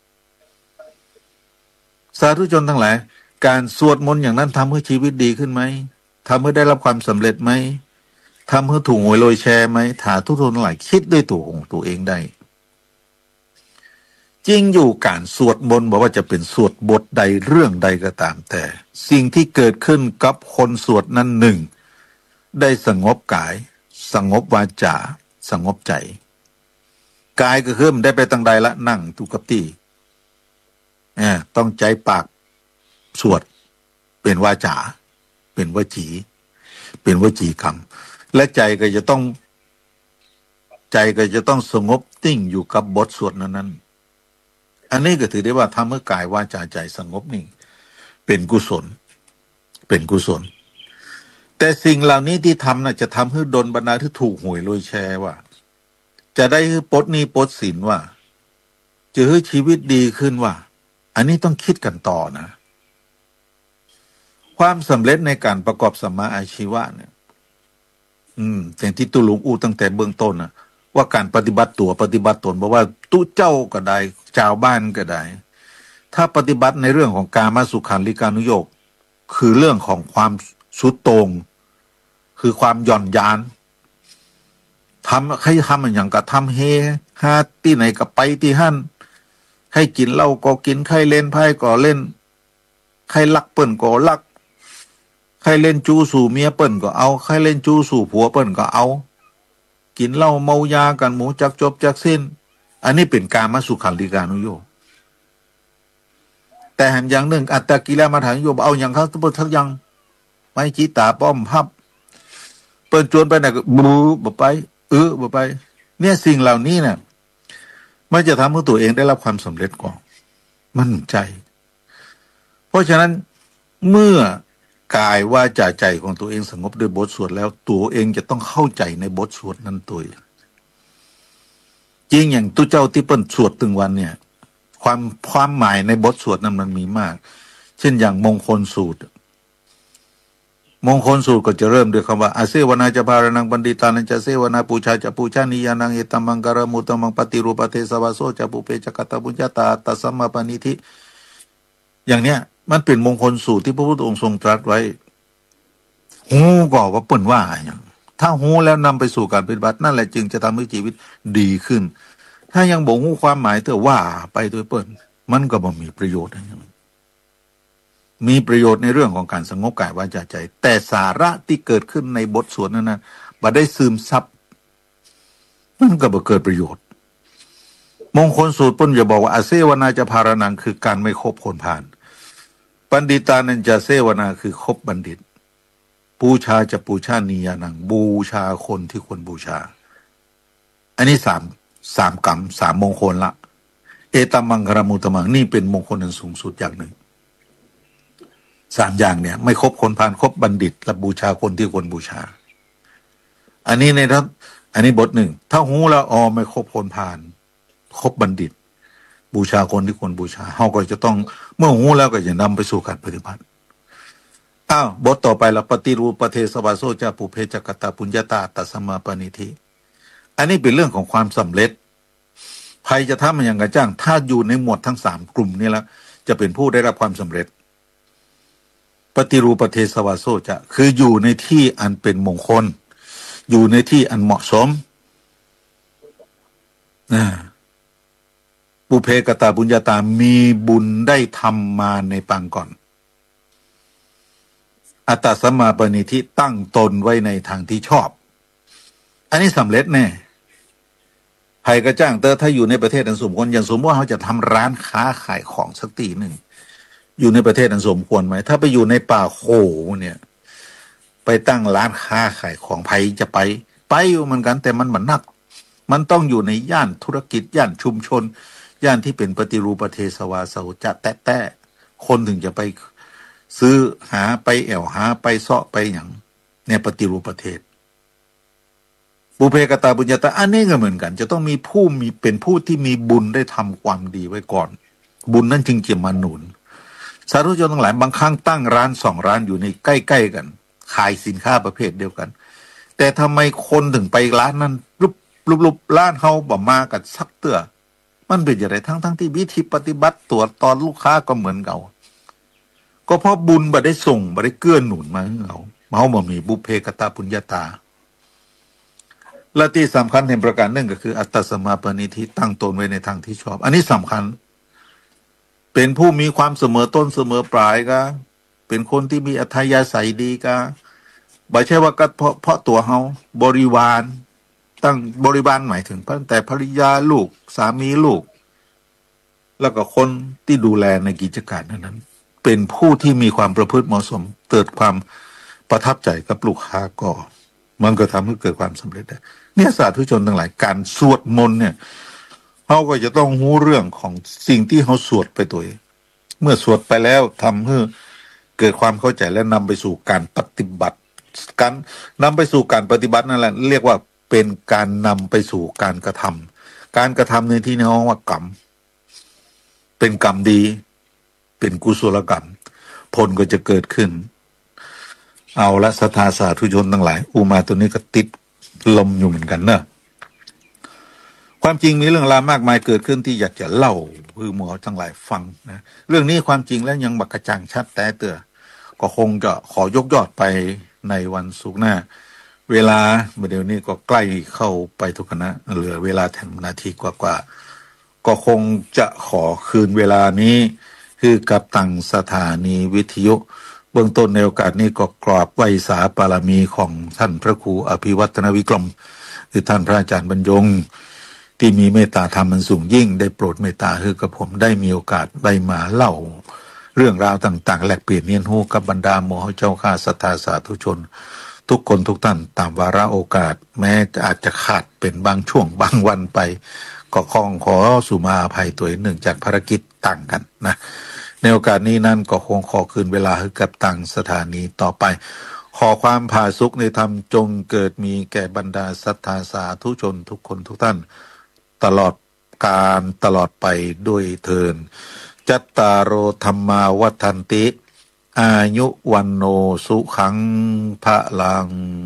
สาธุชนทั้งหลายการสวดมนต์อย่างนั้นทำให้ชีวิตดีขึ้นไหมทำให้ได้รับความสำเร็จไหมทำให้ถูกหวยโรยแชร์ไหมถาทุกคนทั้งหลายคิดด้วยตัวของตัวเองได้จริงอยู่การสวดมนต์บอกว่าจะเป็นสวดบทใดเรื่องใดก็ตามแต่สิ่งที่เกิดขึ้นกับคนสวดนั้นหนึ่งได้สงบกายสงบวาจาสงบใจกายก็คือมันได้ไปตั้งใดละนั่งตุกับที่เนี่ยต้องใจปากสวดเป็นวาจาเป็นวจีเป็นวจีกรรมและใจก็จะต้องใจก็จะต้องสงบติ้งอยู่กับบทสวดนั้นๆอันนี้ก็ถือได้ว่าทำให้กายวาจาใจสงบนิ่งเป็นกุศลเป็นกุศลแต่สิ่งเหล่านี้ที่ทำน่ะจะทำให้ดลบันดาลที่ถูกหวยโรยแชร์ว่าจะได้ปลดหนี้ปลดสินว่าจะให้ชีวิตดีขึ้นว่าอันนี้ต้องคิดกันต่อนะความสำเร็จในการประกอบสัมมาอาชีวะเนี่ยอืมอย่างที่ตุลุงอู้ตั้งแต่เบื้องต้นนะว่าการปฏิบัติตัวปฏิบัติตนบอกว่าตุเจ้าก็ได้ชาวบ้านก็ได้ถ้าปฏิบัติในเรื่องของกามสุขันลิกานุโยคคือเรื่องของความสุดโต่งคือความหย่อนยานทำให้ทำอย่างกับทำเฮฮาที่ไหนก็ไปที่หั่นให้กินเหล้าก็กินใครเล่นไพ่ก็เล่นใครลักเปิ้นก็ลักใครเล่นจู้สู่เมียเปิ้นก็เอาใครเล่นจู้สู่ผัวเปิ้นก็เอากินเหล้าเมายากันหมูจักจบจักสิ้นอันนี้เป็นกามสุขันลิกานุโยคแต่แห่งอย่างหนึ่งอัตตกิลมัฏฐานุโยคเอาอย่างเขาทุกทักยังไม่จีตาป้อมพับเปิ้นจวนไปไหนก็บูบ่ไปเออบ่ไปเนี่ยสิ่งเหล่านี้เนี่ยมันจะทำให้ตัวเองได้รับความสำเร็จก่อนมั่นใจเพราะฉะนั้นเมื่อกายวาจาใจของตัวเองสงบด้วยบทสวดแล้วตัวเองจะต้องเข้าใจในบทสวดนั้นตัวจริงอย่างตุเจ้าที่เปิ้นสวดถึงวันเนี่ยความความหมายในบทสวดนั้นมันมีมากเช่นอย่างมงคลสูตรมงคลสูตรก็จะเริ่มด้วยคำว่าอาเซวนาจะพารนังบัณฑิตานันจะเสวนาปูชาจะปูชานิยานังเอตัมมังการมุตตมังปฏิรูปเทสวาโสจะปุเปจะกัตตบุญญาตาตัสสัมมาปณิธิอย่างเนี้ยมันเป็นมงคลสูตรที่พระพุทธองค์ทรงตรัสไว้หูก่อว่าเปิ่นว่าอย่างถ้าหูแล้วนำไปสู่การปฏิบัตินั่นแหละจึงจะทำให้ชีวิตดีขึ้นถ้ายังบอกหูความหมายเถอะว่าไปโดยเปิ่นมันก็บ่มีประโยชน์นะมีประโยชน์ในเรื่องของการสงบกายวาจาใจแต่สาระที่เกิดขึ้นในบทสวดนั้นนะบ่ได้ซึมซับมันก็บ่เกิดประโยชน์มงคลสูตรปุ่นจะบอกว่าอาเซวนาจะพารนังคือการไม่คบคนผ่านบัณฑิตานันจะเสวนาคือคบบัณฑิตบูชาจะปูชานียานังบูชาคนที่ควรบูชาอันนี้สามสามกรรมสามมงคลละเอตัมมังคารมุตตมังนี่เป็นมงคลอันสูงสุดอย่างหนึ่งสามอย่างเนี่ยไม่คบคนพาลคบบัณฑิตและบูชาคนที่ควรบูชาอันนี้ในทัศอันนี้บทหนึ่งถ้าหูแล้วอ๋อไม่คบคนพาลคบบัณฑิตบูชาคนที่ควรบูชาเฮาก็จะต้องเมื่อหูแล้วก็จะนำไปสู่การปฏิบัติอ้าวบทต่อไปละปฏิรูปเทสวาโสจะปุเพจักตาปุญญาตาตัสสมาปณิธิอันนี้เป็นเรื่องของความสำเร็จใครจะทำมันอย่างกระจ้างถ้าอยู่ในหมวดทั้งสามกลุ่มนี้แล้วจะเป็นผู้ได้รับความสำเร็จปฏิรูปเทสวาโสจะคืออยู่ในที่อันเป็นมงคลอยู่ในที่อันเหมาะสมนะปุเพกตาบุญญาตามีบุญได้ทำมาในปางก่อนอัตตสัมมาปณิธิตั้งตนไว้ในทางที่ชอบอันนี้สำเร็จแน่ใครก็จ้างเตอถ้าอยู่ในประเทศอันสมควรอย่างสมมติว่าเขาจะทำร้านค้าขายของสักตีหนึ่งอยู่ในประเทศอันสมควรไหมถ้าไปอยู่ในป่าโขเนี่ยไปตั้งร้านค้าขายของไผจะไปไปอยู่เหมือนกันแต่มันเหมือนนักมันต้องอยู่ในย่านธุรกิจย่านชุมชนย่านที่เป็นปฏิรูปเทสวาโสจะแตะแตะคนถึงจะไปซื้อหาไปแอวหาไปเสาะไปอย่างในปฏิรูปประเทศบุเพกตาบุญญาตาอันนี้ก็เหมือนกันจะต้องมีผู้มีเป็นผู้ที่มีบุญได้ทำความดีไว้ก่อนบุญนั้นจึงจะมาหนุนสาธุชนทั้งหลายบางครั้งตั้งร้านสองร้านอยู่ในใกล้ๆกันขายสินค้าประเภทเดียวกันแต่ทำไมคนถึงไปร้านนั้นลุบลุบลุบร้านเฮาบ่มากันสักเตื้อมันเป็นอย่างไรทั้งทั้งที่วิธีปฏิบัติตัวตอนลูกค้าก็เหมือนเก่าก็เพราะบุญบ่ได้ส่งบ่ได้เกื้อหนุนมาให้เราเฮาบ่มีบุเพกตาปุญญาตาและที่สำคัญในประการหนึ่งก็คืออัตตสัมมาปณิธิตั้งตนไว้ในทางที่ชอบอันนี้สำคัญเป็นผู้มีความเสมอต้นเสมอปลายก็เป็นคนที่มีอัธยาศัยดีก็ไม่ใช่ว่าก็เพราะเพราะตัวเฮาบริวารตั้งบริวารหมายถึงตั้งแต่ภริยาลูกสามีลูกแล้วก็คนที่ดูแลในกิจการนั้นเป็นผู้ที่มีความประพฤติเหมาะสมเกิดความประทับใจกับลูกค้าก็มันก็ทำให้เกิดความสำเร็จได้เนี่ยสาธุชนทั้งหลายการสวดมนต์เนี่ยเขาก็จะต้องรู้เรื่องของสิ่งที่เขาสวดไปตัวเองเมื่อสวดไปแล้วทำให้เกิดความเข้าใจและนำไปสู่การปฏิบัติการนำไปสู่การปฏิบัตินั่นแหละเรียกว่าเป็นการนำไปสู่การกระทำการกระทำในที่นี้ว่ากรรมเป็นกรรมดีเป็นกุศลกรรมผลก็จะเกิดขึ้นเอาละศรัทธาสาธุชนทั้งหลายอุมาตัวนี้ก็ติดลมอยู่เหมือนกันเนอะความจริงมีเรื่องราวมากมายเกิดขึ้นที่อยากจะเล่าคือหมอทั้งหลายฟังนะเรื่องนี้ความจริงแล้วยังบักกระจ่างชัดแต่เตือก็คงจะขอยกยอดไปในวันศุกร์หน้าเวลาเดี๋ยวนี้ก็ใกล้เข้าไปทุกคณะเหลือเวลาแถมนาทีกว่าๆก็คงจะขอคืนเวลานี้คือกับตังสถานีวิทยุเบื้องต้นในโอกาสนี้ก็กราบไหว้สาบารมีของท่านพระครูอภิวัฒนวิกรมคือท่านพระอาจารย์บรรยงที่มีเมตตาธรรมอันสูงยิ่งได้โปรดเมตตาให้กับผมได้มีโอกาสได้มาเล่าเรื่องราวต่างๆแลกเปลี่ยนเรียนรู้กับบรรดาหมอเจ้าข้าศรัทธาสาธุชนทุกคนทุกท่านตามวาระโอกาสแม้จะอาจจะขาดเป็นบางช่วงบางวันไปก็ขอขอสุมาอภัยตัวเนื่องจากภารกิจต่างกันนะในโอกาสนี้นั้นก็คงขอคืนเวลาให้กับต่างสถานีต่อไปขอความผาสุกในธรรมจงเกิดมีแก่บรรดาศรัทธาสาธุชนทุกคนทุกท่านตลอดการตลอดไปด้วยเทินจัตตารโอธรรมาวัฏันติอายุวันโนสุขังพะลัง